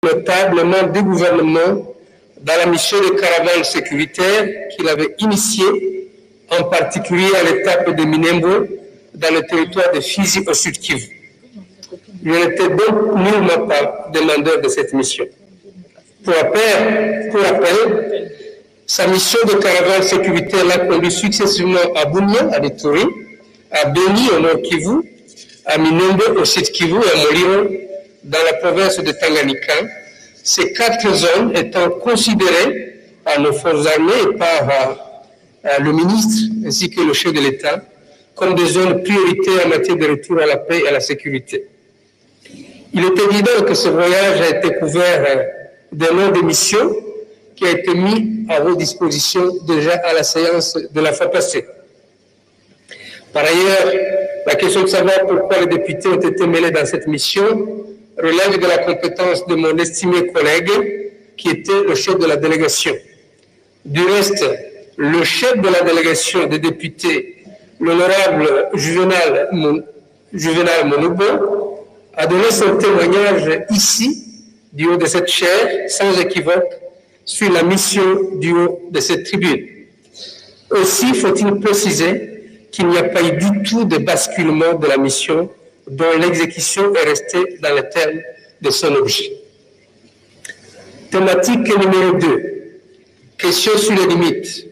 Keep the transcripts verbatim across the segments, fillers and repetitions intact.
notables membres du gouvernement dans la mission de caravane sécuritaire qu'il avait initiée, en particulier à l'étape de Minembwe, dans le territoire de Fizi au Sud Kivu. Je n'étais donc nullement pas demandeur de cette mission. Pour rappel, pour rappel, sa mission de caravane sécuritaire l'a conduit successivement à Bunia, à Ituri, à Beni au Nord Kivu, à Minembwe au Sud Kivu et à Moliro dans la province de Tanganyika, ces quatre zones étant considérées par nos forces armées et par euh, le ministre ainsi que le chef de l'État comme des zones prioritaires en matière de retour à la paix et à la sécurité. Il est évident que ce voyage a été couvert euh, d'un nom de mission qui a été mis à vos dispositions déjà à la séance de la fois passée. Par ailleurs, la question de savoir pourquoi les députés ont été mêlés dans cette mission relève de la compétence de mon estimé collègue qui était le chef de la délégation. Du reste, le chef de la délégation des députés, l'honorable Juvenal, Mon, Juvenal Monoubo, a donné son témoignage ici, du haut de cette chaire, sans équivoque, sur la mission du haut de cette tribune. Aussi faut-il préciser qu'il n'y a pas eu du tout de basculement de la mission dont l'exécution est restée dans le terme de son objet. Thématique numéro deux. Questions sur les limites.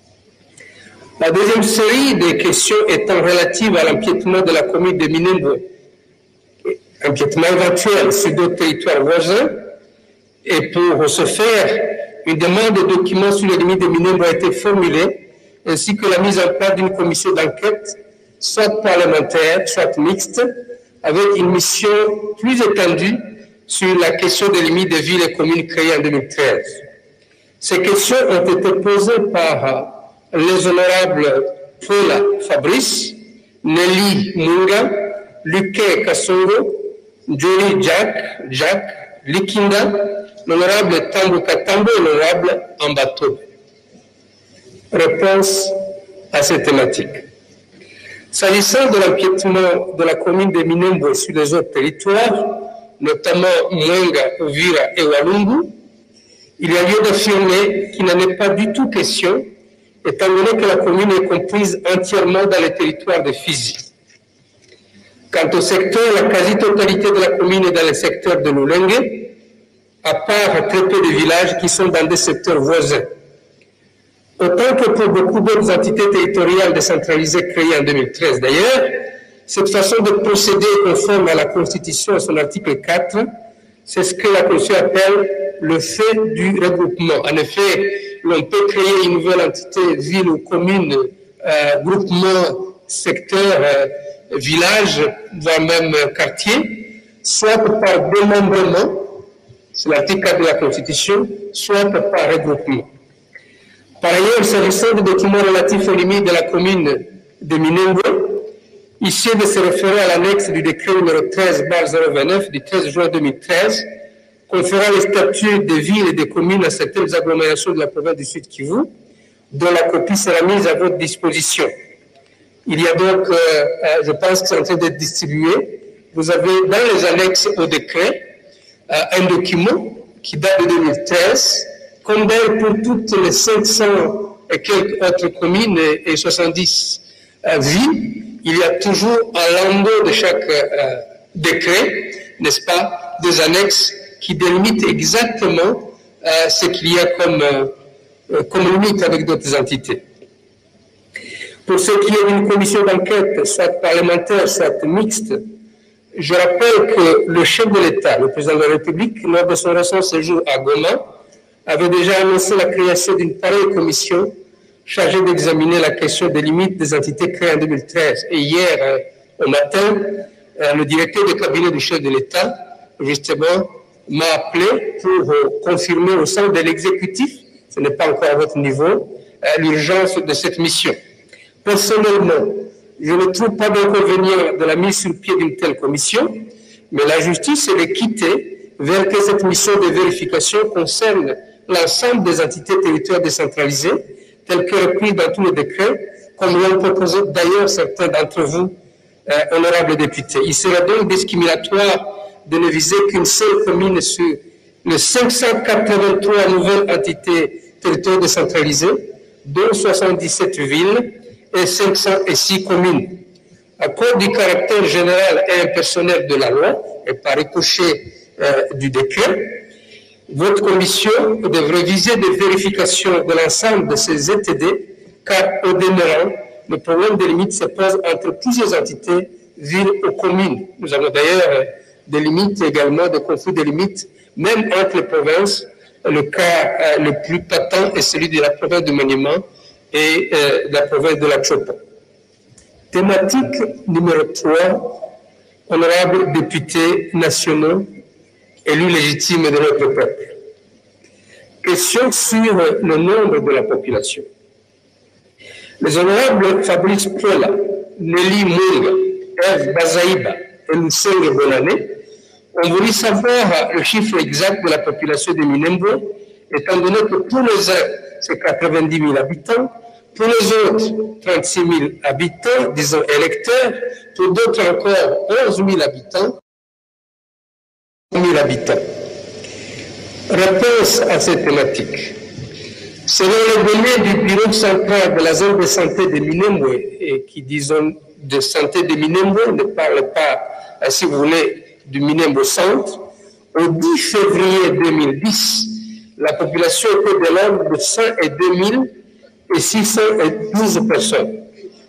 La deuxième série des questions étant relative à l'empiètement de la commune de Minembwe, empiètement éventuel sur d'autres territoires voisins, et pour ce faire, une demande de documents sur les limites de Minembwe a été formulée, ainsi que la mise en place d'une commission d'enquête, soit parlementaire, soit mixte, avec une mission plus étendue sur la question des limites des villes et communes créées en deux mille treize. Ces questions ont été posées par les honorables Paula Fabrice, Nelly Munga, Luque Kassongo, Johnny Jack, Jack, Likinda, l'honorable Tambo Katambo et l'honorable Ambato. Réponse à cette thématique. S'agissant de l'empiètement de la commune de Minembwe sur les autres territoires, notamment Mwenga, Uvira et Walungu, il y a lieu d'affirmer qu'il n'en est pas du tout question, étant donné que la commune est comprise entièrement dans le territoire de Fizi. Quant au secteur, la quasi-totalité de la commune est dans le secteur de Lulenge, à part très peu de villages qui sont dans des secteurs voisins. Autant que pour beaucoup d'autres entités territoriales décentralisées créées en deux mille treize d'ailleurs, cette façon de procéder est conforme à la Constitution à son article quatre, c'est ce que la Constitution appelle le fait du regroupement. En effet, l'on peut créer une nouvelle entité, ville ou commune, euh, groupement, secteur, euh, village, voire même euh, quartier, soit par démembrement, c'est l'article quatre de la Constitution, soit par regroupement. Par ailleurs, s'agissant des documents relatifs aux limites de la commune de Minembwe, ici de se référer à l'annexe du décret numéro treize barre zéro vingt-neuf du treize juin deux mille treize, conférant les statuts des villes et des communes à certaines agglomérations de la province du Sud Kivu, dont la copie sera mise à votre disposition. Il y a donc, euh, je pense que c'est en train d'être distribué, vous avez dans les annexes au décret euh, un document qui date de deux mille treize, comme d'ailleurs pour toutes les cinq cents et quelques autres communes et, et soixante-dix euh, villes, il y a toujours à l'endos de chaque euh, décret, n'est-ce pas, des annexes qui délimitent exactement euh, ce qu'il y a comme, euh, comme limite avec d'autres entités. Pour ce qui est d'une commission d'enquête, soit parlementaire, soit mixte, je rappelle que le chef de l'État, le président de la République, lors de son récent séjour à Goma, avait déjà annoncé la création d'une pareille commission chargée d'examiner la question des limites des entités créées en deux mille treize. Et hier, euh, au matin, euh, le directeur de cabinet du chef de l'État, justement, m'a appelé pour euh, confirmer au sein de l'exécutif, ce n'est pas encore à votre niveau, euh, l'urgence de cette mission. Personnellement, je ne trouve pas d'inconvénient de la mise sur pied d'une telle commission, mais la justice et l'équité veulent que cette mission de vérification concerne l'ensemble des entités territoriales décentralisées, telles que reprises dans tous les décrets, comme l'ont proposé d'ailleurs certains d'entre vous, euh, honorables députés. Il serait donc discriminatoire de ne viser qu'une seule commune sur les cinq cent quatre-vingt-trois nouvelles entités territoriales décentralisées, dont soixante-dix-sept villes et cinq cent six communes. À cause du caractère général et impersonnel de la loi, et par ricochet euh, du décret, votre commission devrait viser des vérifications de l'ensemble de ces E T D, car au demeurant, le problème des limites se pose entre plusieurs entités, villes ou communes. Nous avons d'ailleurs des limites également, des conflits de limites, même entre les provinces. Le cas euh, le plus patent est celui de la province du Maniema et euh, de la province de la Chopo. Thématique numéro trois, honorables députés nationaux, élus légitimes de notre peuple. Question sur le nombre de la population. Les honorables Fabrice Pola, Nelly Munga, Eve Bazaïba et Lusenge Bonane ont voulu savoir le chiffre exact de la population de Minembwe, étant donné que pour les uns, c'est quatre-vingt-dix mille habitants, pour les autres, trente-six mille habitants, disons électeurs, pour d'autres encore, onze mille habitants, mille habitants. Réponse à cette thématique. Selon les données du bureau central de la zone de santé de Minembwe, et qui, disons, de santé de Minembwe, ne parle pas, si vous voulez, du Minembwe Centre, au dix février deux mille dix, la population était de l'ordre de cent deux mille six cent douze personnes.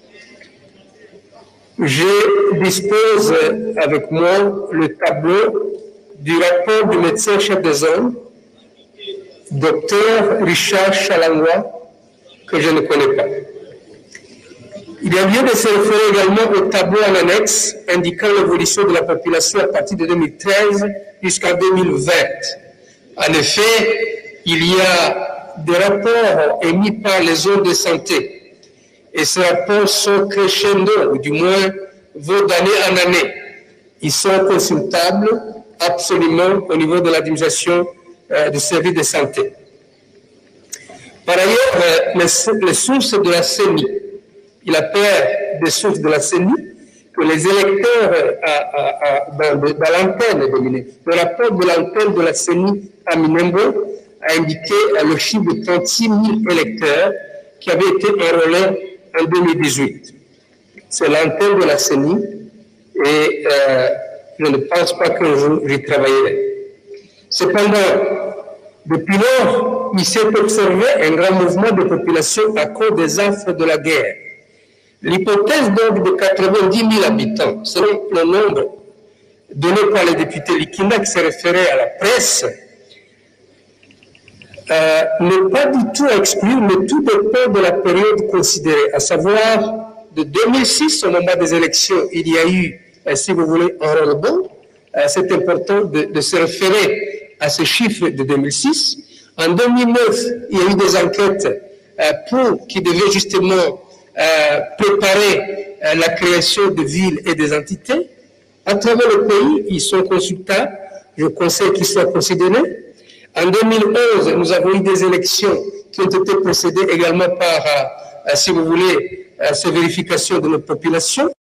Je dispose avec moi le tableau du rapport du médecin-chef de zone, docteur Richard Chalangwa, que je ne connais pas. Il y a lieu de se référer également au tableau en annexe indiquant l'évolution de la population à partir de deux mille treize jusqu'à deux mille vingt. En effet, il y a des rapports émis par les zones de santé et ces rapports sont crescendo, ou du moins vont d'année en année. Ils sont consultables absolument au niveau de l'administration euh, du service de santé. Par ailleurs, euh, les, les sources de la C E N I, il appelle des sources de la C E N I que les électeurs euh, à, à, à, dans, dans l'antenne de Minembwe, le rapport de l'antenne de la C E N I à Minembwe a indiqué euh, le chiffre de trente-six mille électeurs qui avaient été enrôlés en deux mille dix-huit. C'est l'antenne de la C E N I et euh, je ne pense pas qu'un jour j'y travaillerai. Cependant, depuis lors, il s'est observé un grand mouvement de population à cause des affres de la guerre. L'hypothèse donc de quatre-vingt-dix mille habitants, selon le nombre donné par le député Likina qui s'est référé à la presse, euh, n'est pas du tout à exclure, mais tout dépend de la période considérée, à savoir de deux mille six, au moment des élections, il y a eu, euh, si vous voulez, un rebond. Euh, c'est important de, de se référer à ce chiffre de deux mille six. En deux mille neuf, il y a eu des enquêtes euh, pour, qui devaient justement euh, préparer euh, la création de villes et des entités. À travers le pays, ils sont consultables. Je conseille qu'ils soient considérés. En deux mille onze, nous avons eu des élections qui ont été précédées également par, euh, si vous voulez, euh, ces vérifications de notre population.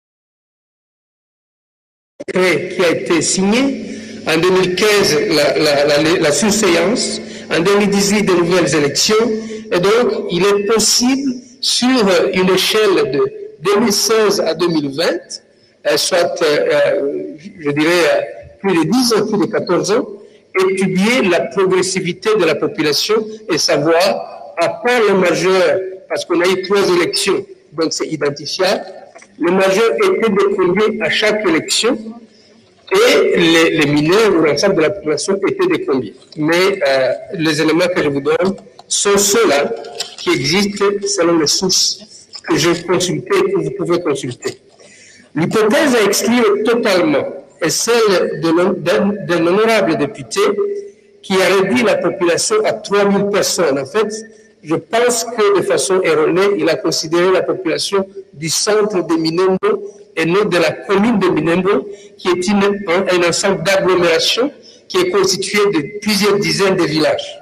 Qui a été signé. En deux mille quinze, la, la, la, la surséance. En deux mille dix-huit, de nouvelles élections. Et donc, il est possible, sur une échelle de deux mille seize à deux mille vingt, euh, soit, euh, je dirais, plus de dix ans, plus de quatorze ans, étudier la progressivité de la population et savoir, à part le majeur, parce qu'on a eu trois élections, donc c'est identifiable, le majeur était de combien à chaque élection et les, les mineurs ou l'ensemble de la population étaient de combien. Mais euh, les éléments que je vous donne sont ceux-là qui existent selon les sources que j'ai consultées et que vous pouvez consulter. L'hypothèse à exclure totalement est celle d'un honorable député qui a réduit la population à trois mille personnes. En fait, je pense que de façon erronée, il a considéré la population du centre de Minembwe et non de la commune de Minembwe, qui est une, un, un ensemble d'agglomérations qui est constitué de plusieurs dizaines de villages.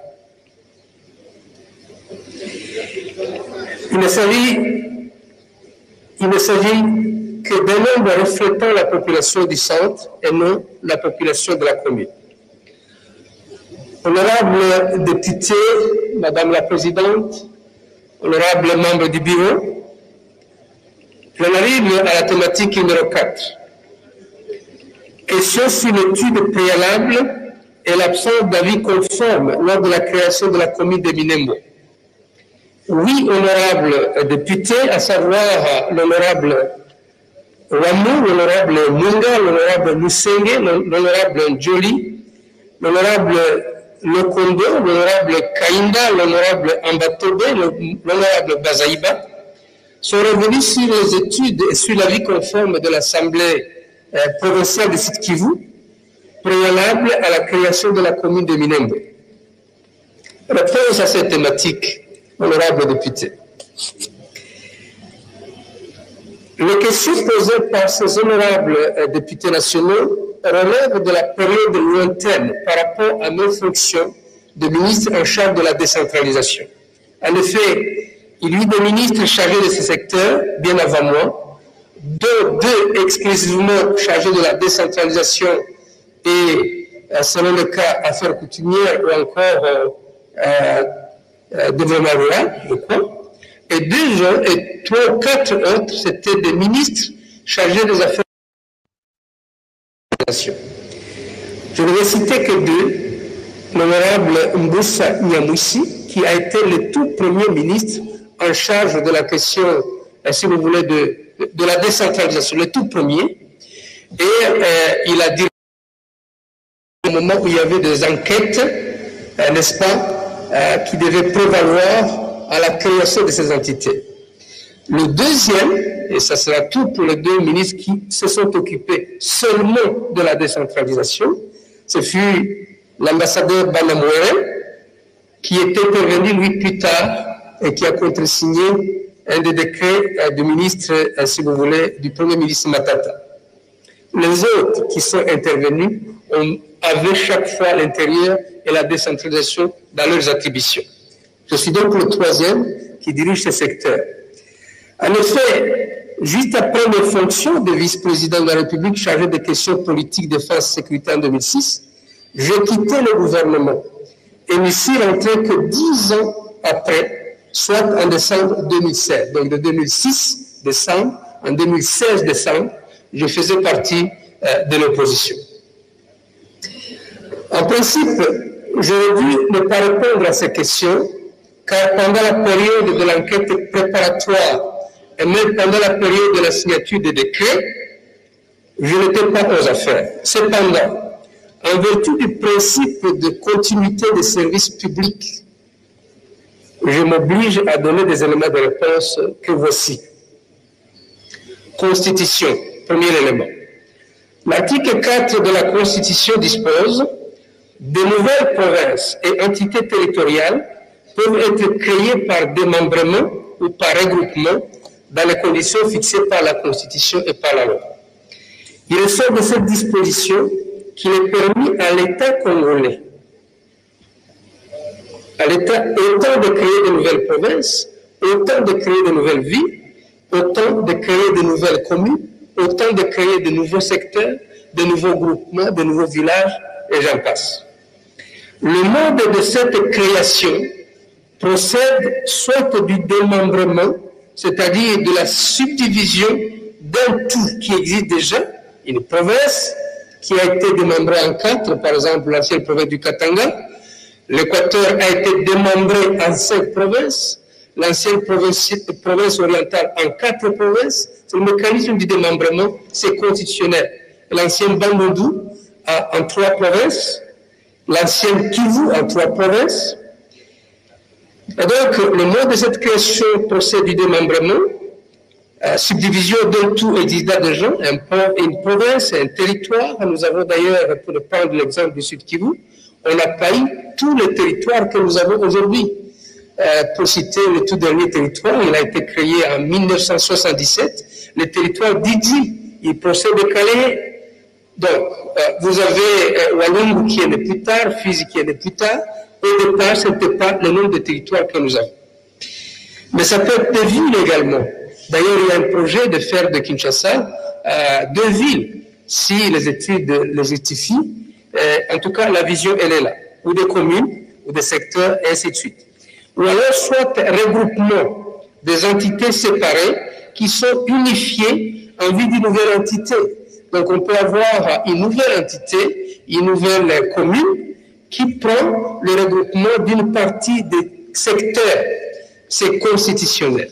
Il ne s'agit, il ne s'agit que d'un nombre reflétant la population du centre et non la population de la commune. Honorables députés, Madame la Présidente, honorables membres du bureau, j'en arrive à la thématique numéro quatre. Question sur l'étude préalable et l'absence d'avis conforme lors de la création de la commune de Minembwe. Oui, honorables députés, à savoir l'honorable Ramou, l'honorable Munga, l'honorable Lusenge, l'honorable Njoli, l'honorable Lokondo, l'honorable Kainda, l'honorable Ambatobe, l'honorable Bazaïba, sont revenus sur les études et sur l'avis conforme de l'Assemblée euh, provinciale de Sud-Kivu, préalable à la création de la commune de Minembwe. Réponse à cette thématique, honorables députés. Les questions posées par ces honorables euh, députés nationaux relèvent de la période lointaine par rapport à mes fonctions de ministre en charge de la décentralisation. En effet, il y a eu des ministres chargés de ce secteur bien avant moi, deux, deux exclusivement chargés de la décentralisation et, euh, selon le cas, affaires coutumières ou encore euh, euh, euh, développement rural, je crois. Et deux autres, et trois ou quatre autres, c'était des ministres chargés des affaires de la nation. Je ne vais citer que deux, l'honorable Mboussa Nyamouissi, qui a été le tout premier ministre en charge de la question, si vous voulez, de, de la décentralisation, le tout premier, et euh, il a dit au moment où il y avait des enquêtes, euh, n'est-ce pas, euh, qui devaient prévaloir à la création de ces entités. Le deuxième, et ça sera tout pour les deux ministres qui se sont occupés seulement de la décentralisation, ce fut l'ambassadeur Banamouere, qui est intervenu lui plus tard et qui a contresigné un des décrets du ministre, si vous voulez, du premier ministre Matata. Les autres qui sont intervenus ont, avaient chaque fois l'intérieur et la décentralisation dans leurs attributions. Je suis donc le troisième qui dirige ce secteur. En effet, juste après mes fonctions de vice-président de la République chargé des questions politiques, défense, sécurité en deux mille six, j'ai quitté le gouvernement et n'y suis rentré que dix ans après, soit en décembre deux mille seize. Donc de deux mille six, décembre, en deux mille seize, décembre, je faisais partie euh, de l'opposition. En principe, j'aurais dû ne pas répondre à ces questions, car pendant la période de l'enquête préparatoire et même pendant la période de la signature des décrets, je n'étais pas aux affaires. Cependant, en vertu du principe de continuité des services publics, je m'oblige à donner des éléments de réponse que voici. Constitution, premier élément. L'article quatre de la Constitution dispose de nouvelles provinces et entités territoriales peuvent être créées par démembrement ou par regroupement dans les conditions fixées par la Constitution et par la loi. Il ressort de cette disposition qu'il est permis à l'État congolais, à l'État autant de créer de nouvelles provinces, autant de créer de nouvelles villes, autant de créer de nouvelles communes, autant de créer de nouveaux secteurs, de nouveaux groupements, de nouveaux villages, et j'en passe. Le mode de cette création procède soit du démembrement, c'est-à-dire de la subdivision d'un tout qui existe déjà, une province qui a été démembrée en quatre, par exemple l'ancienne province du Katanga, l'Équateur a été démembré en cinq provinces, l'ancienne province, province orientale en quatre provinces. Le mécanisme du démembrement, c'est constitutionnel. L'ancienne Bandundu en trois provinces, l'ancienne Kivu en trois provinces. Et donc, le mode de cette création procède du démembrement, euh, subdivision d'un tout existe déjà, un, une province, un territoire. Nous avons d'ailleurs, pour prendre l'exemple du Sud Kivu, on a payé tous les territoires que nous avons aujourd'hui. Euh, pour citer le tout dernier territoire, il a été créé en mille neuf cent soixante-dix-sept, le territoire d'Idji, il procède de Calais. Donc, euh, vous avez euh, Walungu qui est né plus tard, Fizi qui est né plus tard. Au départ, ce n'était pas le nombre de territoires que nous avons. Mais ça peut être des villes également. D'ailleurs, il y a un projet de faire de Kinshasa euh, deux villes, si les études les justifient. Euh, en tout cas, la vision, elle est là. ou des communes, ou des secteurs, et ainsi de suite. Ou alors, soit regroupement des entités séparées qui sont unifiées en vue d'une nouvelle entité. Donc, on peut avoir une nouvelle entité, une nouvelle commune, qui prend le regroupement d'une partie des secteurs. C'est constitutionnel.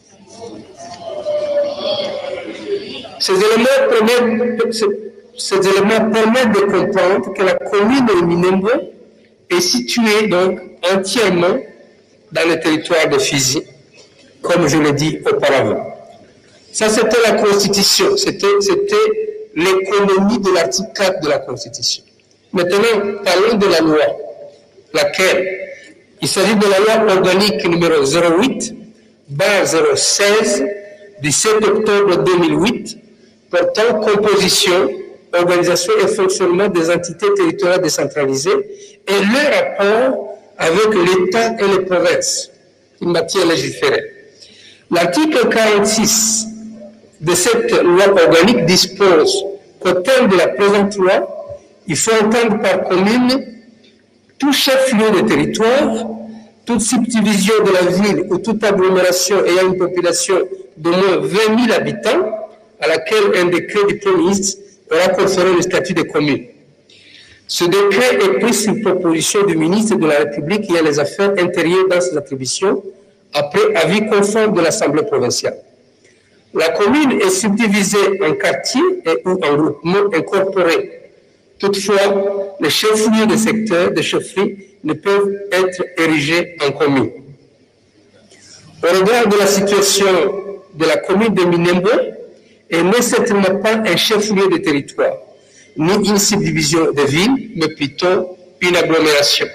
Ces éléments, permettent, ces éléments permettent de comprendre que la commune de Minembwe est située donc entièrement dans le territoire de Fizi, comme je l'ai dit auparavant. Ça, c'était la Constitution, c'était l'économie de l'article quatre de la Constitution. Maintenant, parlons de la loi, laquelle il s'agit de la loi organique numéro zéro huit barre zéro seize du sept octobre deux mille huit portant composition, organisation et fonctionnement des entités territoriales décentralisées et leur rapport avec l'État et les provinces en matière légiférée. L'article quarante-six de cette loi organique dispose qu'au terme de la présente loi, il faut entendre par commune tout chef-lieu de territoire, toute subdivision de la ville ou toute agglomération ayant une population d'au moins vingt mille habitants, à laquelle un décret du Premier ministre aura conféré le statut de commune. Ce décret est pris sur proposition du ministre de la République qui a les affaires intérieures dans ses attributions, après avis conforme de l'Assemblée provinciale. La commune est subdivisée en quartiers et ou en groupements incorporés. Toutefois, les chefs-lieux des secteurs de chefferie ne peuvent être érigés en commune. Au regard de la situation de la commune de Minembwe, elle n'est certainement pas un chef-lieu de territoire, ni une subdivision de ville, mais plutôt une agglomération.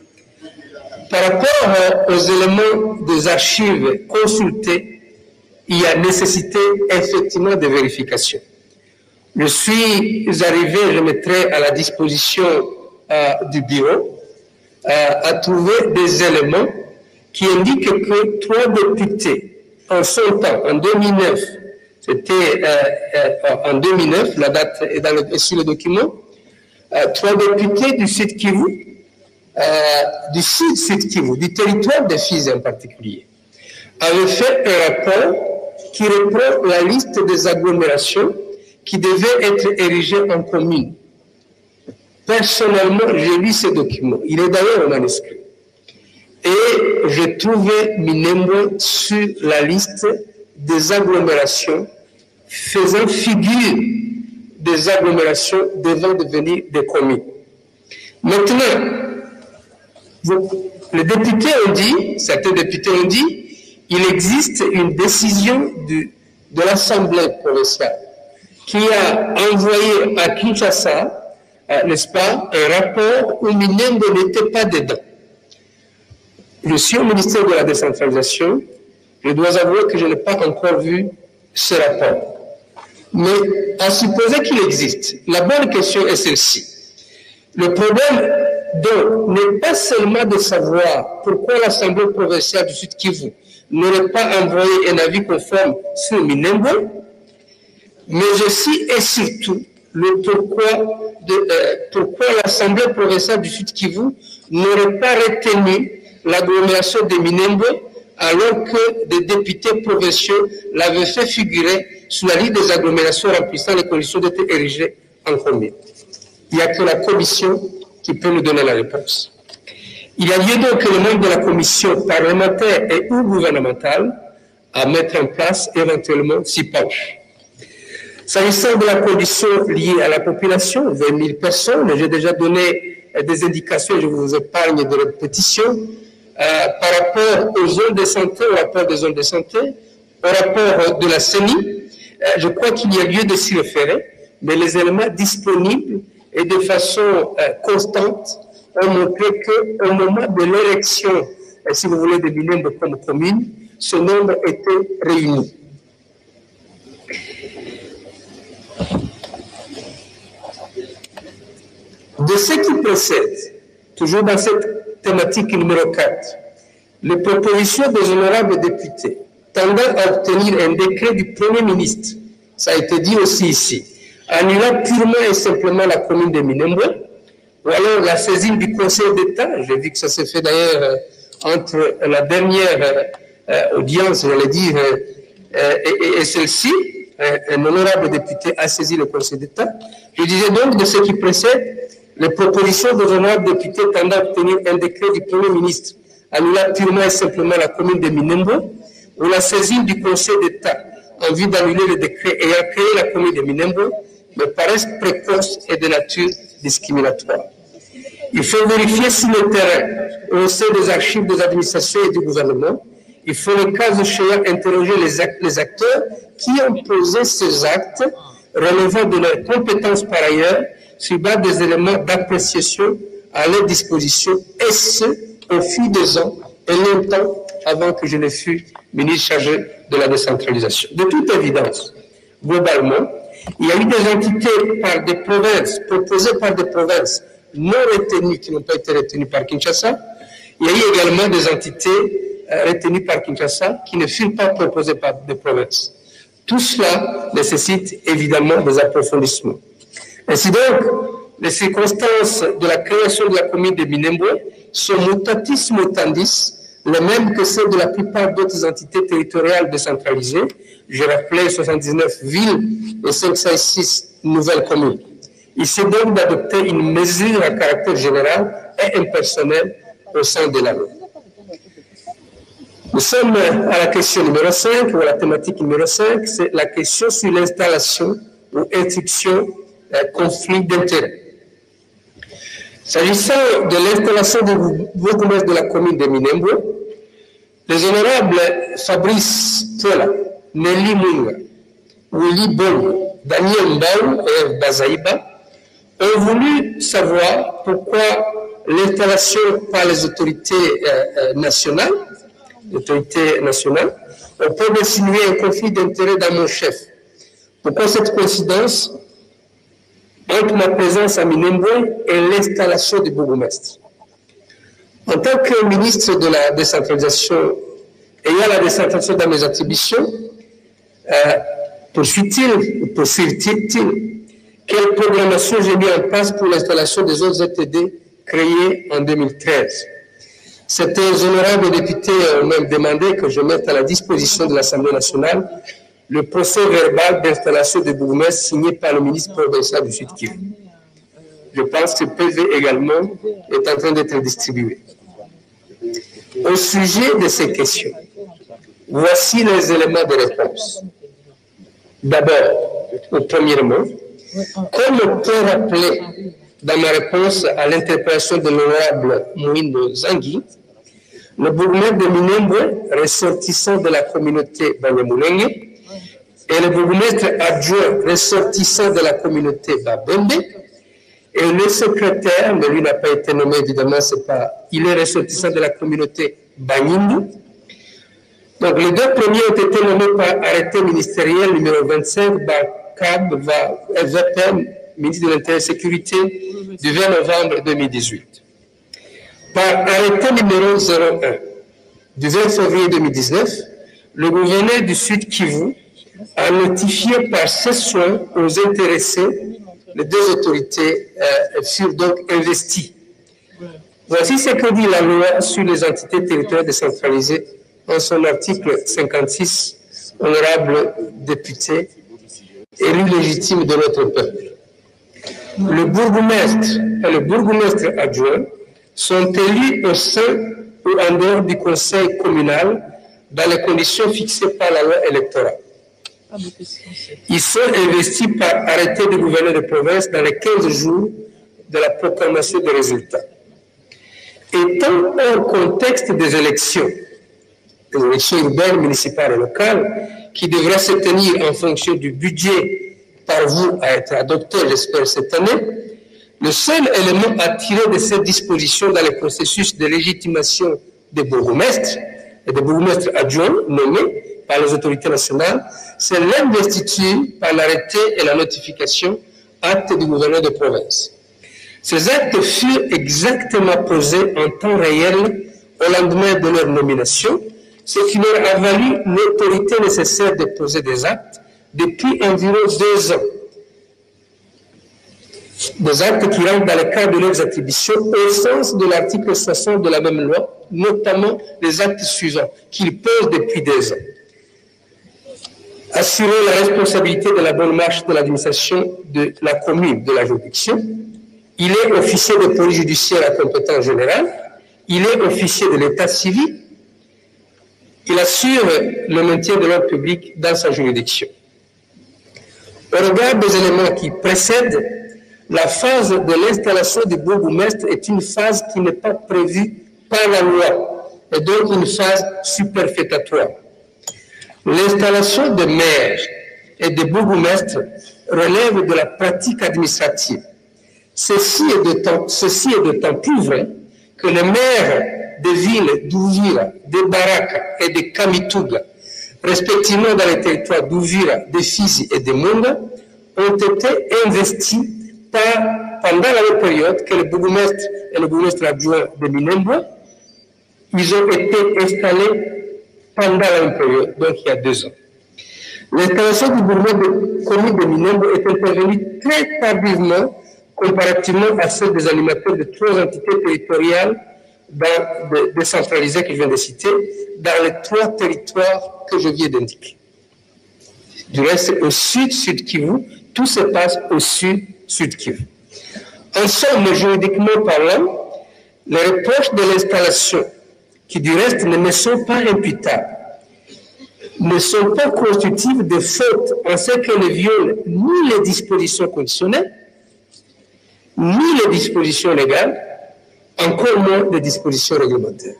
Par rapport aux éléments des archives consultés, il y a nécessité effectivement de vérification. Je suis arrivé, je mettrai à la disposition euh, du bureau, euh, à trouver des éléments qui indiquent que trois députés, en son temps, en deux mille neuf, c'était euh, euh, en deux mille neuf, la date est dans le, sur le document, euh, trois députés du Sud Kivu, euh, du Sud-Sud Kivu, du territoire de Fizi en particulier, avaient fait un rapport qui reprend la liste des agglomérations qui devaient être érigées en commune. Personnellement, j'ai lu ce document. Il est d'ailleurs en manuscrit. Et j'ai trouvé Minembwe sur la liste des agglomérations faisant figure des agglomérations devant devenir des communes. Maintenant, vous, les députés ont dit, certains députés ont dit, il existe une décision du, de l'Assemblée provinciale qui a envoyé à Kinshasa, euh, n'est-ce pas, un rapport où Minembwe n'était pas dedans. Je suis au ministère de la décentralisation, je dois avouer que je n'ai pas encore vu ce rapport. Mais à supposer qu'il existe, la bonne question est celle-ci. Le problème donc n'est pas seulement de savoir pourquoi l'Assemblée provinciale du Sud Kivu n'aurait pas envoyé un avis conforme sur Minembwe, mais aussi et surtout le pourquoi, de, euh, pourquoi l'Assemblée provinciale du Sud Kivu n'aurait pas retenu l'agglomération de Minembwe alors que des députés provinciaux l'avaient fait figurer sous la liste des agglomérations remplissant les conditions d'être érigées en commune. Il n'y a que la commission qui peut nous donner la réponse. Il y a lieu donc que les membres de la commission parlementaire et ou gouvernementale à mettre en place éventuellement s'y penchent. S'agissant de la condition liée à la population, vingt mille personnes, j'ai déjà donné des indications, je vous épargne de répétition, euh, par rapport aux zones de santé, au rapport des zones de santé, au rapport de la C E N I, euh, je crois qu'il y a lieu de s'y référer, mais les éléments disponibles et de façon euh, constante ont montré qu'au moment de l'élection, euh, si vous voulez, de Minembwe comme commune, ce nombre était réuni. De ce qui précède, toujours dans cette thématique numéro quatre, les propositions des honorables députés tendant à obtenir un décret du Premier ministre, ça a été dit aussi ici, annulant purement et simplement la commune de Minembwe, ou alors la saisine du Conseil d'État. J'ai vu que ça s'est fait d'ailleurs euh, entre la dernière euh, euh, audience, j'allais dire, euh, euh, et, et celle-ci. Un honorable député a saisi le Conseil d'État. Je disais donc de ce qui précède, les propositions de l'honorable député tendant à obtenir un décret du Premier ministre annulant purement et simplement la commune de Minembwe, ou la saisine du Conseil d'État en vue d'annuler le décret ayant créé la commune de Minembwe me paraissent précoces et de nature discriminatoire. Il faut vérifier si le terrain, au sein des archives des administrations et du gouvernement, il faut, le cas échéant, interroger les, act les acteurs qui ont posé ces actes relevant de leurs compétences par ailleurs, sur base des éléments d'appréciation à leur disposition, et ce, au fil des ans et longtemps avant que je ne fût ministre chargé de la décentralisation. De toute évidence, globalement, il y a eu des entités par des provinces, proposées par des provinces non retenues, qui n'ont pas été retenues par Kinshasa. Il y a eu également des entités retenues par Kinshasa qui ne furent pas proposées par des provinces. Tout cela nécessite évidemment des approfondissements. Ainsi donc, les circonstances de la création de la commune de Minembwe sont mutatis mutandis, les mêmes que celles de la plupart d'autres entités territoriales décentralisées. Je rappelais soixante-dix-neuf villes et cinq cent six nouvelles communes. Il s'est donc d'adopter une mesure à caractère général et impersonnel au sein de la loi. Nous sommes à la question numéro cinq, ou à la thématique numéro cinq, c'est la question sur l'installation ou instruction d'un conflit d'intérêts. S'agissant de l'installation du bourgmestre de la commune de Minembwe, les honorables Fabrice Tola, Nelly Munga, Willy Bongo, Daniel Mbao et Eve Bazaïba ont voulu savoir pourquoi l'installation par les autorités euh, nationales l'autorité nationale, on peut insinuer un conflit d'intérêts dans mon chef. Pourquoi cette coïncidence entre ma présence à Minembwe et l'installation du bourgmestre? En tant que ministre de la décentralisation, ayant la décentralisation dans mes attributions, euh, poursuit-il, ou poursuit-il, quelle programmation j'ai mis en place pour l'installation des autres Z T D créés en deux mille treize? Certains honorables députés ont même demandé que je mette à la disposition de l'Assemblée nationale le procès verbal d'installation de bourgmestre signé par le ministre provincial du Sud-Kivu. Je pense que ce P V également est en train d'être distribué. Au sujet de ces questions, voici les éléments de réponse. D'abord, premièrement, comme on peut rappeler dans ma réponse à l'interpellation de l'honorable Mouindo Zangui, le bourgmestre de Minembwe, ressortissant de la communauté Banyamulenge, et le bourgmestre adjoint ressortissant de la communauté Babembe, et le secrétaire, mais lui n'a pas été nommé évidemment, c'est pas, il est ressortissant de la communauté Banyindu. Donc les deux premiers ont été nommés par arrêté ministériel numéro vingt-cinq par C A B, V P M, ministre de l'Intérieur et Sécurité, du vingt novembre deux mille dix-huit. Par arrêté numéro zéro un du vingt février deux mille dix-neuf, le gouverneur du Sud-Kivu a notifié par ses soins aux intéressés, les deux autorités euh, furent donc investies. Voici ce que dit la loi sur les entités territoriales décentralisées en son article cinquante-six, honorable député, élu légitime de notre peuple. Le bourgmestre et le bourgmestre adjoint sont élus au sein ou en dehors du conseil communal dans les conditions fixées par la loi électorale. Ils sont investis par arrêté du gouverneur de province dans les quinze jours de la proclamation des résultats. Étant hors contexte des élections, des élections urbaines, municipales et locales, qui devraient se tenir en fonction du budget par vous à être adopté, j'espère, cette année, le seul élément à tirer de cette disposition dans le processus de légitimation des bourgmestres et des bourgmestres adjoints nommés par les autorités nationales, c'est l'investiture par l'arrêté et la notification acte du gouverneur de province. Ces actes furent exactement posés en temps réel au lendemain de leur nomination, ce qui leur a valu l'autorité nécessaire de poser des actes depuis environ deux ans. des actes qui rentrent dans le cadre de leurs attributions au sens de l'article soixante de la même loi, notamment les actes suivants qu'ils posent depuis deux ans. Assurer la responsabilité de la bonne marche de l'administration de la commune de la juridiction. Il est officier de police judiciaire à compétence générale. Il est officier de l'état civil. Il assure le maintien de l'ordre public dans sa juridiction. Au regard des éléments qui précèdent, la phase de l'installation du bourgmestre est une phase qui n'est pas prévue par la loi, et donc une phase superfétatoire. L'installation des maires et des bourgmestres relève de la pratique administrative. Ceci est d'autant, ceci est d'autant plus vrai que les maires des villes d'Ouvira, de Baraka et de Kamituga, respectivement dans les territoires d'Ouvira, de Fizi et de Munda, ont été investis par, pendant la même période que le bourgmestre et le bourgmestre adjoint de Minembwe, ils ont été installés pendant la même période, donc il y a deux ans. L'installation du bourgmestre de commune de Minembwe est intervenue très tardivement comparativement à celle des animateurs de trois entités territoriales dans, de, décentralisées que je viens de citer, dans les trois territoires que je viens d'indiquer. Du reste, au sud, Sud Kivu, tout se passe au sud, Sud Kivu. En somme, juridiquement parlant, les reproches de l'installation, qui du reste ne me sont pas imputables, ne sont pas constitutifs de fautes en ce qu'elles ne violent ni les dispositions conditionnelles, ni les dispositions légales, encore moins les dispositions réglementaires.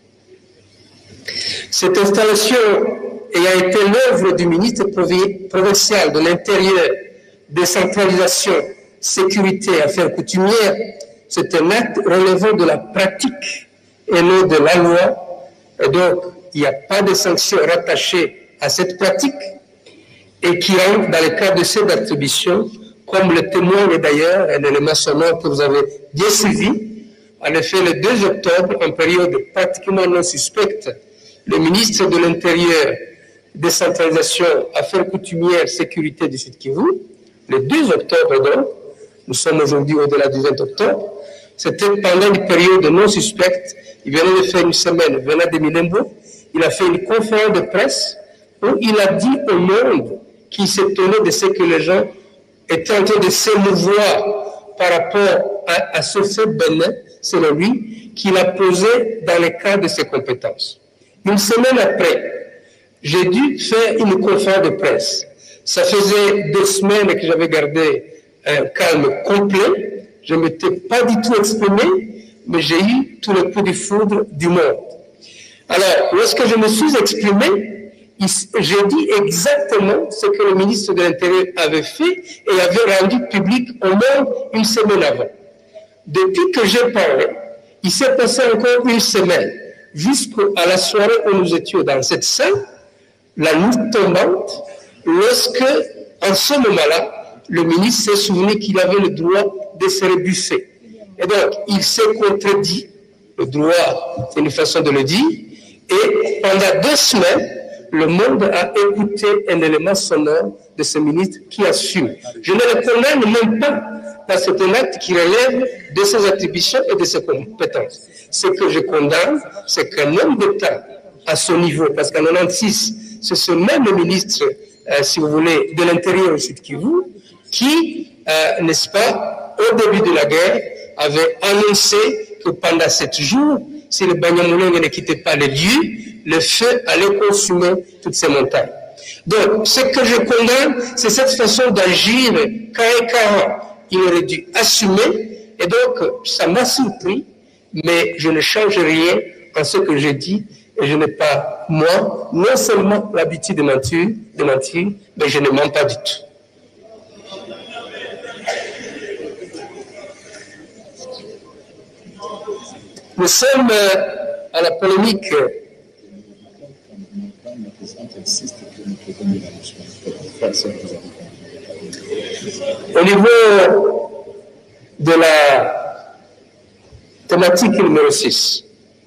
Cette installation ayant été l'œuvre du ministre provincial de l'Intérieur, décentralisation, sécurité et affaires coutumières, c'est un acte relevant de la pratique et non de la loi, et donc il n'y a pas de sanctions rattachées à cette pratique et qui rentre dans le cadre de cette attribution, comme le témoigne d'ailleurs un élément sonore que vous avez bien suivi. En effet, le deux octobre, en période pratiquement non suspecte, le ministre de l'Intérieur, décentralisation, affaires coutumières, sécurité du Sud Kivu, le deux octobre donc, nous sommes aujourd'hui au-delà du vingt octobre, c'était pendant une période non suspecte, il venait de faire une semaine, venant de Minembwe, il a fait une conférence de presse où il a dit au monde qu'il s'étonnait de ce que les gens étaient en train de s'émouvoir par rapport à, à ce fait bénin, selon lui, qu'il a posé dans le cadre de ses compétences. Une semaine après, j'ai dû faire une conférence de presse. Ça faisait deux semaines que j'avais gardé un calme complet. Je ne m'étais pas du tout exprimé, mais j'ai eu tout le coup de foudre du monde. Alors, lorsque je me suis exprimé, j'ai dit exactement ce que le ministre de l'Intérieur avait fait et avait rendu public au monde une semaine avant. Depuis que j'ai parlé, il s'est passé encore une semaine, jusqu'à la soirée où nous étions dans cette salle, la nuit tombante, lorsque, en ce moment-là, le ministre s'est souvenu qu'il avait le droit de se rebuffer. Et donc, il s'est contredit, le droit, c'est une façon de le dire, et pendant deux semaines, le monde a écouté un élément sonore de ce ministre qui assume. Je ne le condamne même pas, parce que c'est un acte qui relève de ses attributions et de ses compétences. Ce que je condamne, c'est qu'un homme d'État à ce niveau, parce qu'en quatre-vingt-six, c'est ce même ministre, euh, si vous voulez, de l'Intérieur au Sud Kivu, qui, euh, n'est-ce pas, au début de la guerre, avait annoncé que pendant sept jours, si le Banyamulenge ne quittait pas les lieux, le feu allait consumer toutes ces montagnes. Donc, ce que je condamne, c'est cette façon d'agir carré carré. Il aurait dû assumer, et donc, ça m'a surpris, mais je ne change rien en ce que j'ai dit, et je n'ai pas, moi, non seulement l'habitude de mentir, de mentir, mais je ne mens pas du tout. Nous sommes à la polémique au niveau de la thématique numéro six.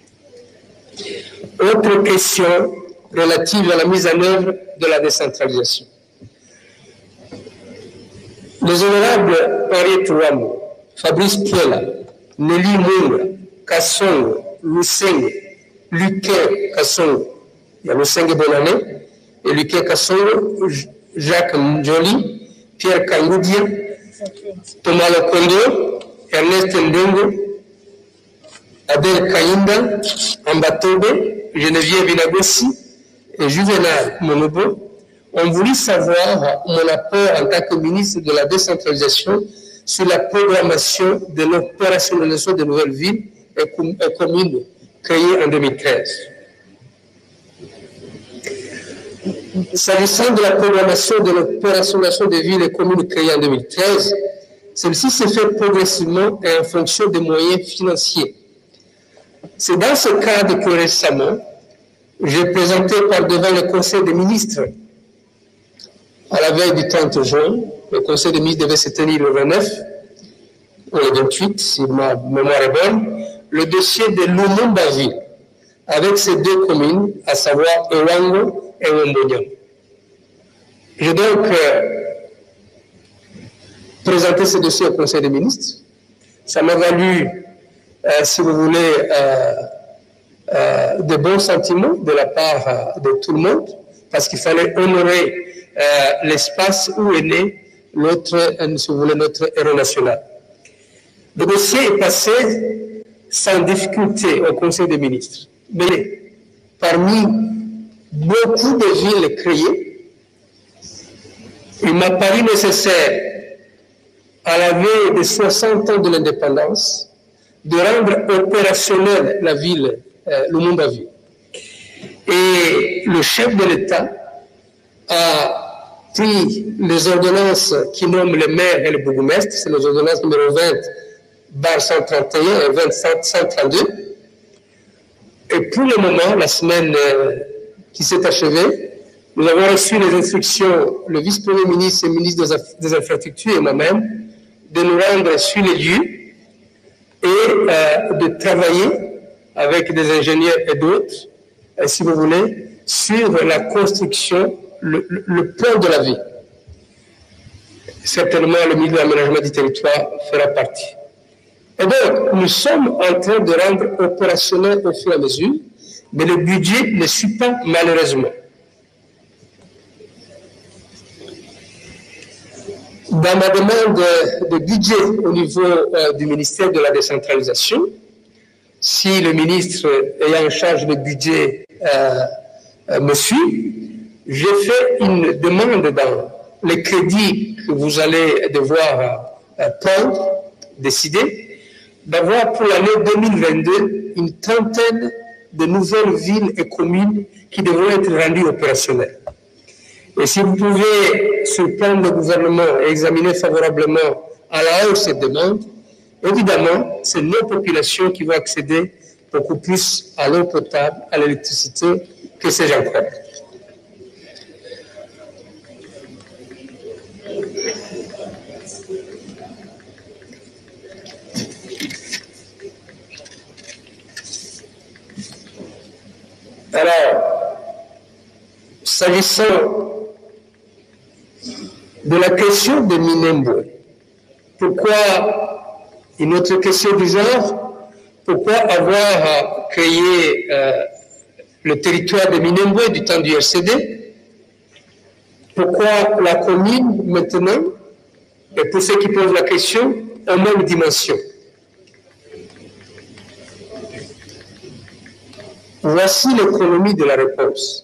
Autre question relative à la mise en œuvre de la décentralisation. Les honorables Henriette Ouamou, Fabrice Piela, Nelly Munga, Kassongo, Lusenge, Luquet Kassongo, il y a Lusenge Bonane, et Luquet Kassongo, Jacques Njoli, Pierre Kangoudia, Thomas Lokondo, Ernest Ndongo, Abel Kayinda, Ambatobe, Geneviève Vinagossi et Juvenal Monobo ont voulu savoir mon apport en tant que ministre de la décentralisation sur la programmation de l'opérationnalisation de nouvelles villes et communes créées en deux mille treize. S'agissant de la programmation de l'opérationnalisation des villes et communes créées en deux mille treize, celle-ci s'est faite progressivement et en fonction des moyens financiers. C'est dans ce cadre que récemment, j'ai présenté par devant le Conseil des ministres, à la veille du trente juin, le Conseil des ministres devait se tenir le vingt-neuf, ou le vingt-huit, si ma mémoire est bonne, le dossier de Lumumba-Ville, avec ces deux communes, à savoir Ewango et Wembonyan. J'ai donc euh, présenté ce dossier au Conseil des ministres. Ça m'a valu, euh, si vous voulez, euh, euh, de bons sentiments de la part euh, de tout le monde, parce qu'il fallait honorer euh, l'espace où est né notre, euh, si vous voulez, notre héros national. Le dossier est passé sans difficulté au Conseil des ministres. Mais parmi beaucoup de villes créées, il m'a paru nécessaire, à la veille des soixante ans de l'indépendance, de rendre opérationnelle la ville, euh, Lumumba-Ville. Et le chef de l'État a pris les ordonnances qui nomment les maires et les bourgmestres, c'est les ordonnances numéro vingt, barre cent trente et un et vingt, cent trente-deux. Et pour le moment, la semaine euh, qui s'est achevée, nous avons reçu les instructions, le vice-premier ministre et ministre des, des Infrastructures et moi-même, de nous rendre sur les lieux et euh, de travailler avec des ingénieurs et d'autres, euh, si vous voulez, sur la construction, le, le, le plan de la ville. Certainement, le ministre de l'aménagement du territoire fera partie. Et donc, nous sommes en train de rendre opérationnel au fur et à mesure, mais le budget ne suit pas malheureusement. Dans ma demande de budget au niveau euh, du ministère de la décentralisation, si le ministre ayant en charge le budget euh, euh, me suit, j'ai fait une demande dans les crédits que vous allez devoir euh, prendre, décider, d'avoir pour l'année deux mille vingt-deux une trentaine de nouvelles villes et communes qui devront être rendues opérationnelles. Et si vous pouvez, sur le plan de gouvernement, examiner favorablement à la hausse cette demande, évidemment, c'est nos populations qui vont accéder beaucoup plus à l'eau potable, à l'électricité, que ces gens encore. Alors, s'agissant de la question de Minembwe, pourquoi une autre question du genre, pourquoi avoir créé euh, le territoire de Minembwe du temps du R C D, pourquoi la commune maintenant, et pour ceux qui posent la question, en même dimension. Voici l'économie de la réponse.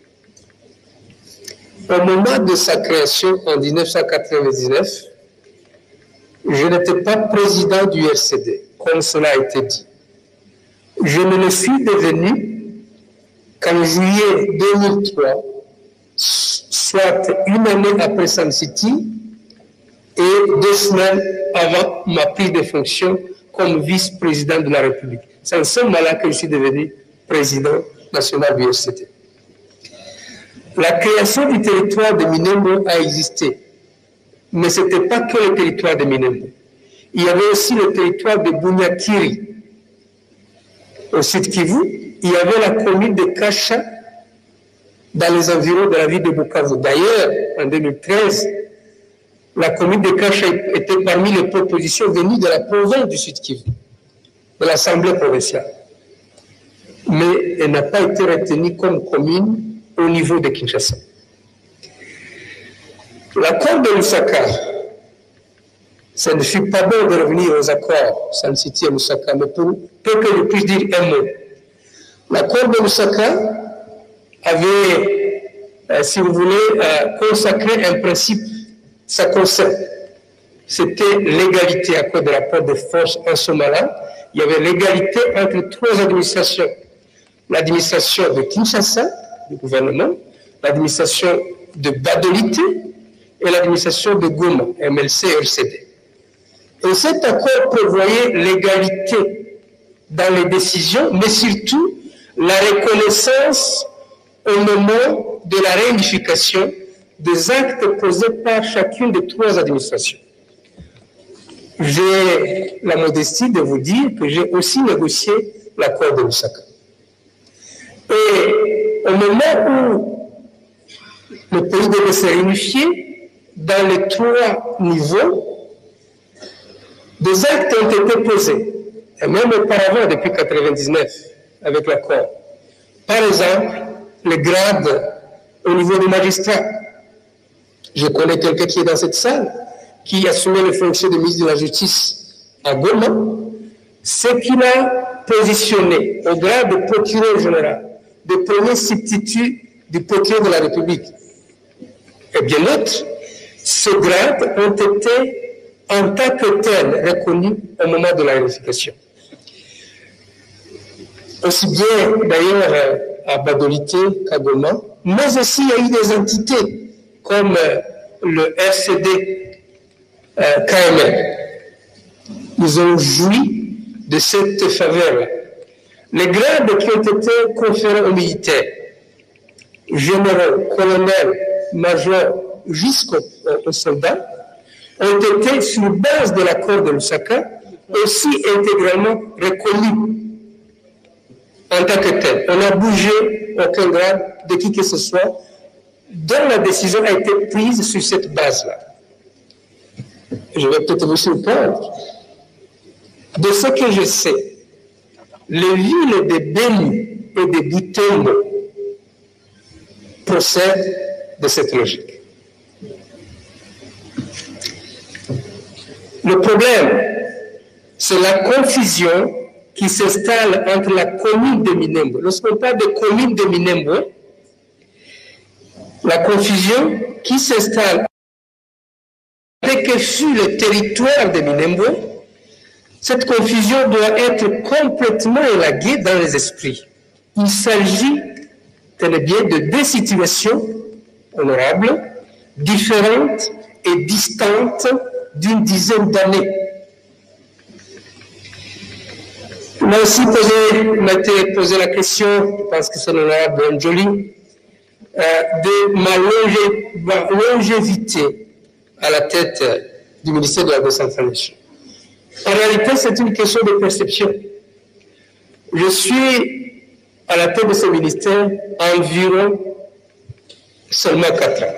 Au moment de sa création en mille neuf cent quatre-vingt-dix-neuf, je n'étais pas président du R C D, comme cela a été dit. Je ne le suis devenu qu'en juillet deux mille trois, soit une année après Sun City et deux semaines avant ma prise de fonction comme vice-président de la République. C'est en ce moment-là que je suis devenu président national du R C D. La création du territoire de Minembwe a existé, mais ce n'était pas que le territoire de Minembwe. Il y avait aussi le territoire de Bunyakiri, au sud Kivu. Il y avait la commune de Kasha, dans les environs de la ville de Bukavu. D'ailleurs, en deux mille treize, la commune de Kacha était parmi les propositions venues de la province du Sud-Kivu, de l'Assemblée provinciale. Mais elle n'a pas été retenue comme commune au niveau de Kinshasa. L'accord de Lusaka, ça ne fut pas bon de revenir aux accords, ça ne s'y à Lusaka, mais pour peu que je puisse dire un mot. L'accord de Lusaka avait, euh, si vous voulez, euh, consacré un principe, ça concept. C'était l'égalité à cause de rapport de force en ce moment-là. Il y avait l'égalité entre trois administrations. L'administration de Kinshasa, du gouvernement, l'administration de Badolite et l'administration de Goma, M L C et R C D. Et cet accord prévoyait l'égalité dans les décisions, mais surtout la reconnaissance au moment de la réunification des actes posés par chacune des trois administrations. J'ai la modestie de vous dire que j'ai aussi négocié l'accord de Lusaka. Et au moment où le pays devait se réunifier, dans les trois niveaux, des actes ont été posés, et même auparavant, depuis mille neuf cent quatre-vingt-dix-neuf, avec l'accord. Par exemple, le grade au niveau des magistrats. Je connais quelqu'un qui est dans cette salle, qui assumait les fonctions de ministre de la Justice à Goma, ce qu'il a positionné au grade de procureur général, de premier substitut du procureur de la République. Et bien d'autres, ces grades ont été en tant que tels reconnus au moment de la réunification. Aussi bien d'ailleurs à Badolite qu'à Goma, mais aussi il y a eu des entités comme le R C D euh, K M L. Ils ont joui de cette faveur. Les grades qui ont été conférés aux militaires, généraux, colonels, majors, jusqu'aux soldats, ont été, sur base de l'accord de Lusaka, aussi intégralement reconnus en tant que tel. On n'a bougé aucun grade de qui que ce soit, dont la décision a été prise sur cette base-là. Je vais peut-être vous surprendre. De ce que je sais, les villes de Beni et de Butembo procèdent de cette logique. Le problème, c'est la confusion qui s'installe entre la commune de Minembwe. Lorsqu'on parle de commune de Minembwe, la confusion qui s'installe dès que fut le territoire de Minembwe, cette confusion doit être complètement élaguée dans les esprits. Il s'agit, tenez bien, de deux situations honorables, différentes et distantes d'une dizaine d'années. On m'a aussi posé, m'a été posé la question, je pense que c'est l'honorable Njoli, euh, de ma, longé, ma longévité à la tête du ministère de la décentralisation. En réalité, c'est une question de perception. Je suis à la tête de ce ministère environ seulement quatre ans,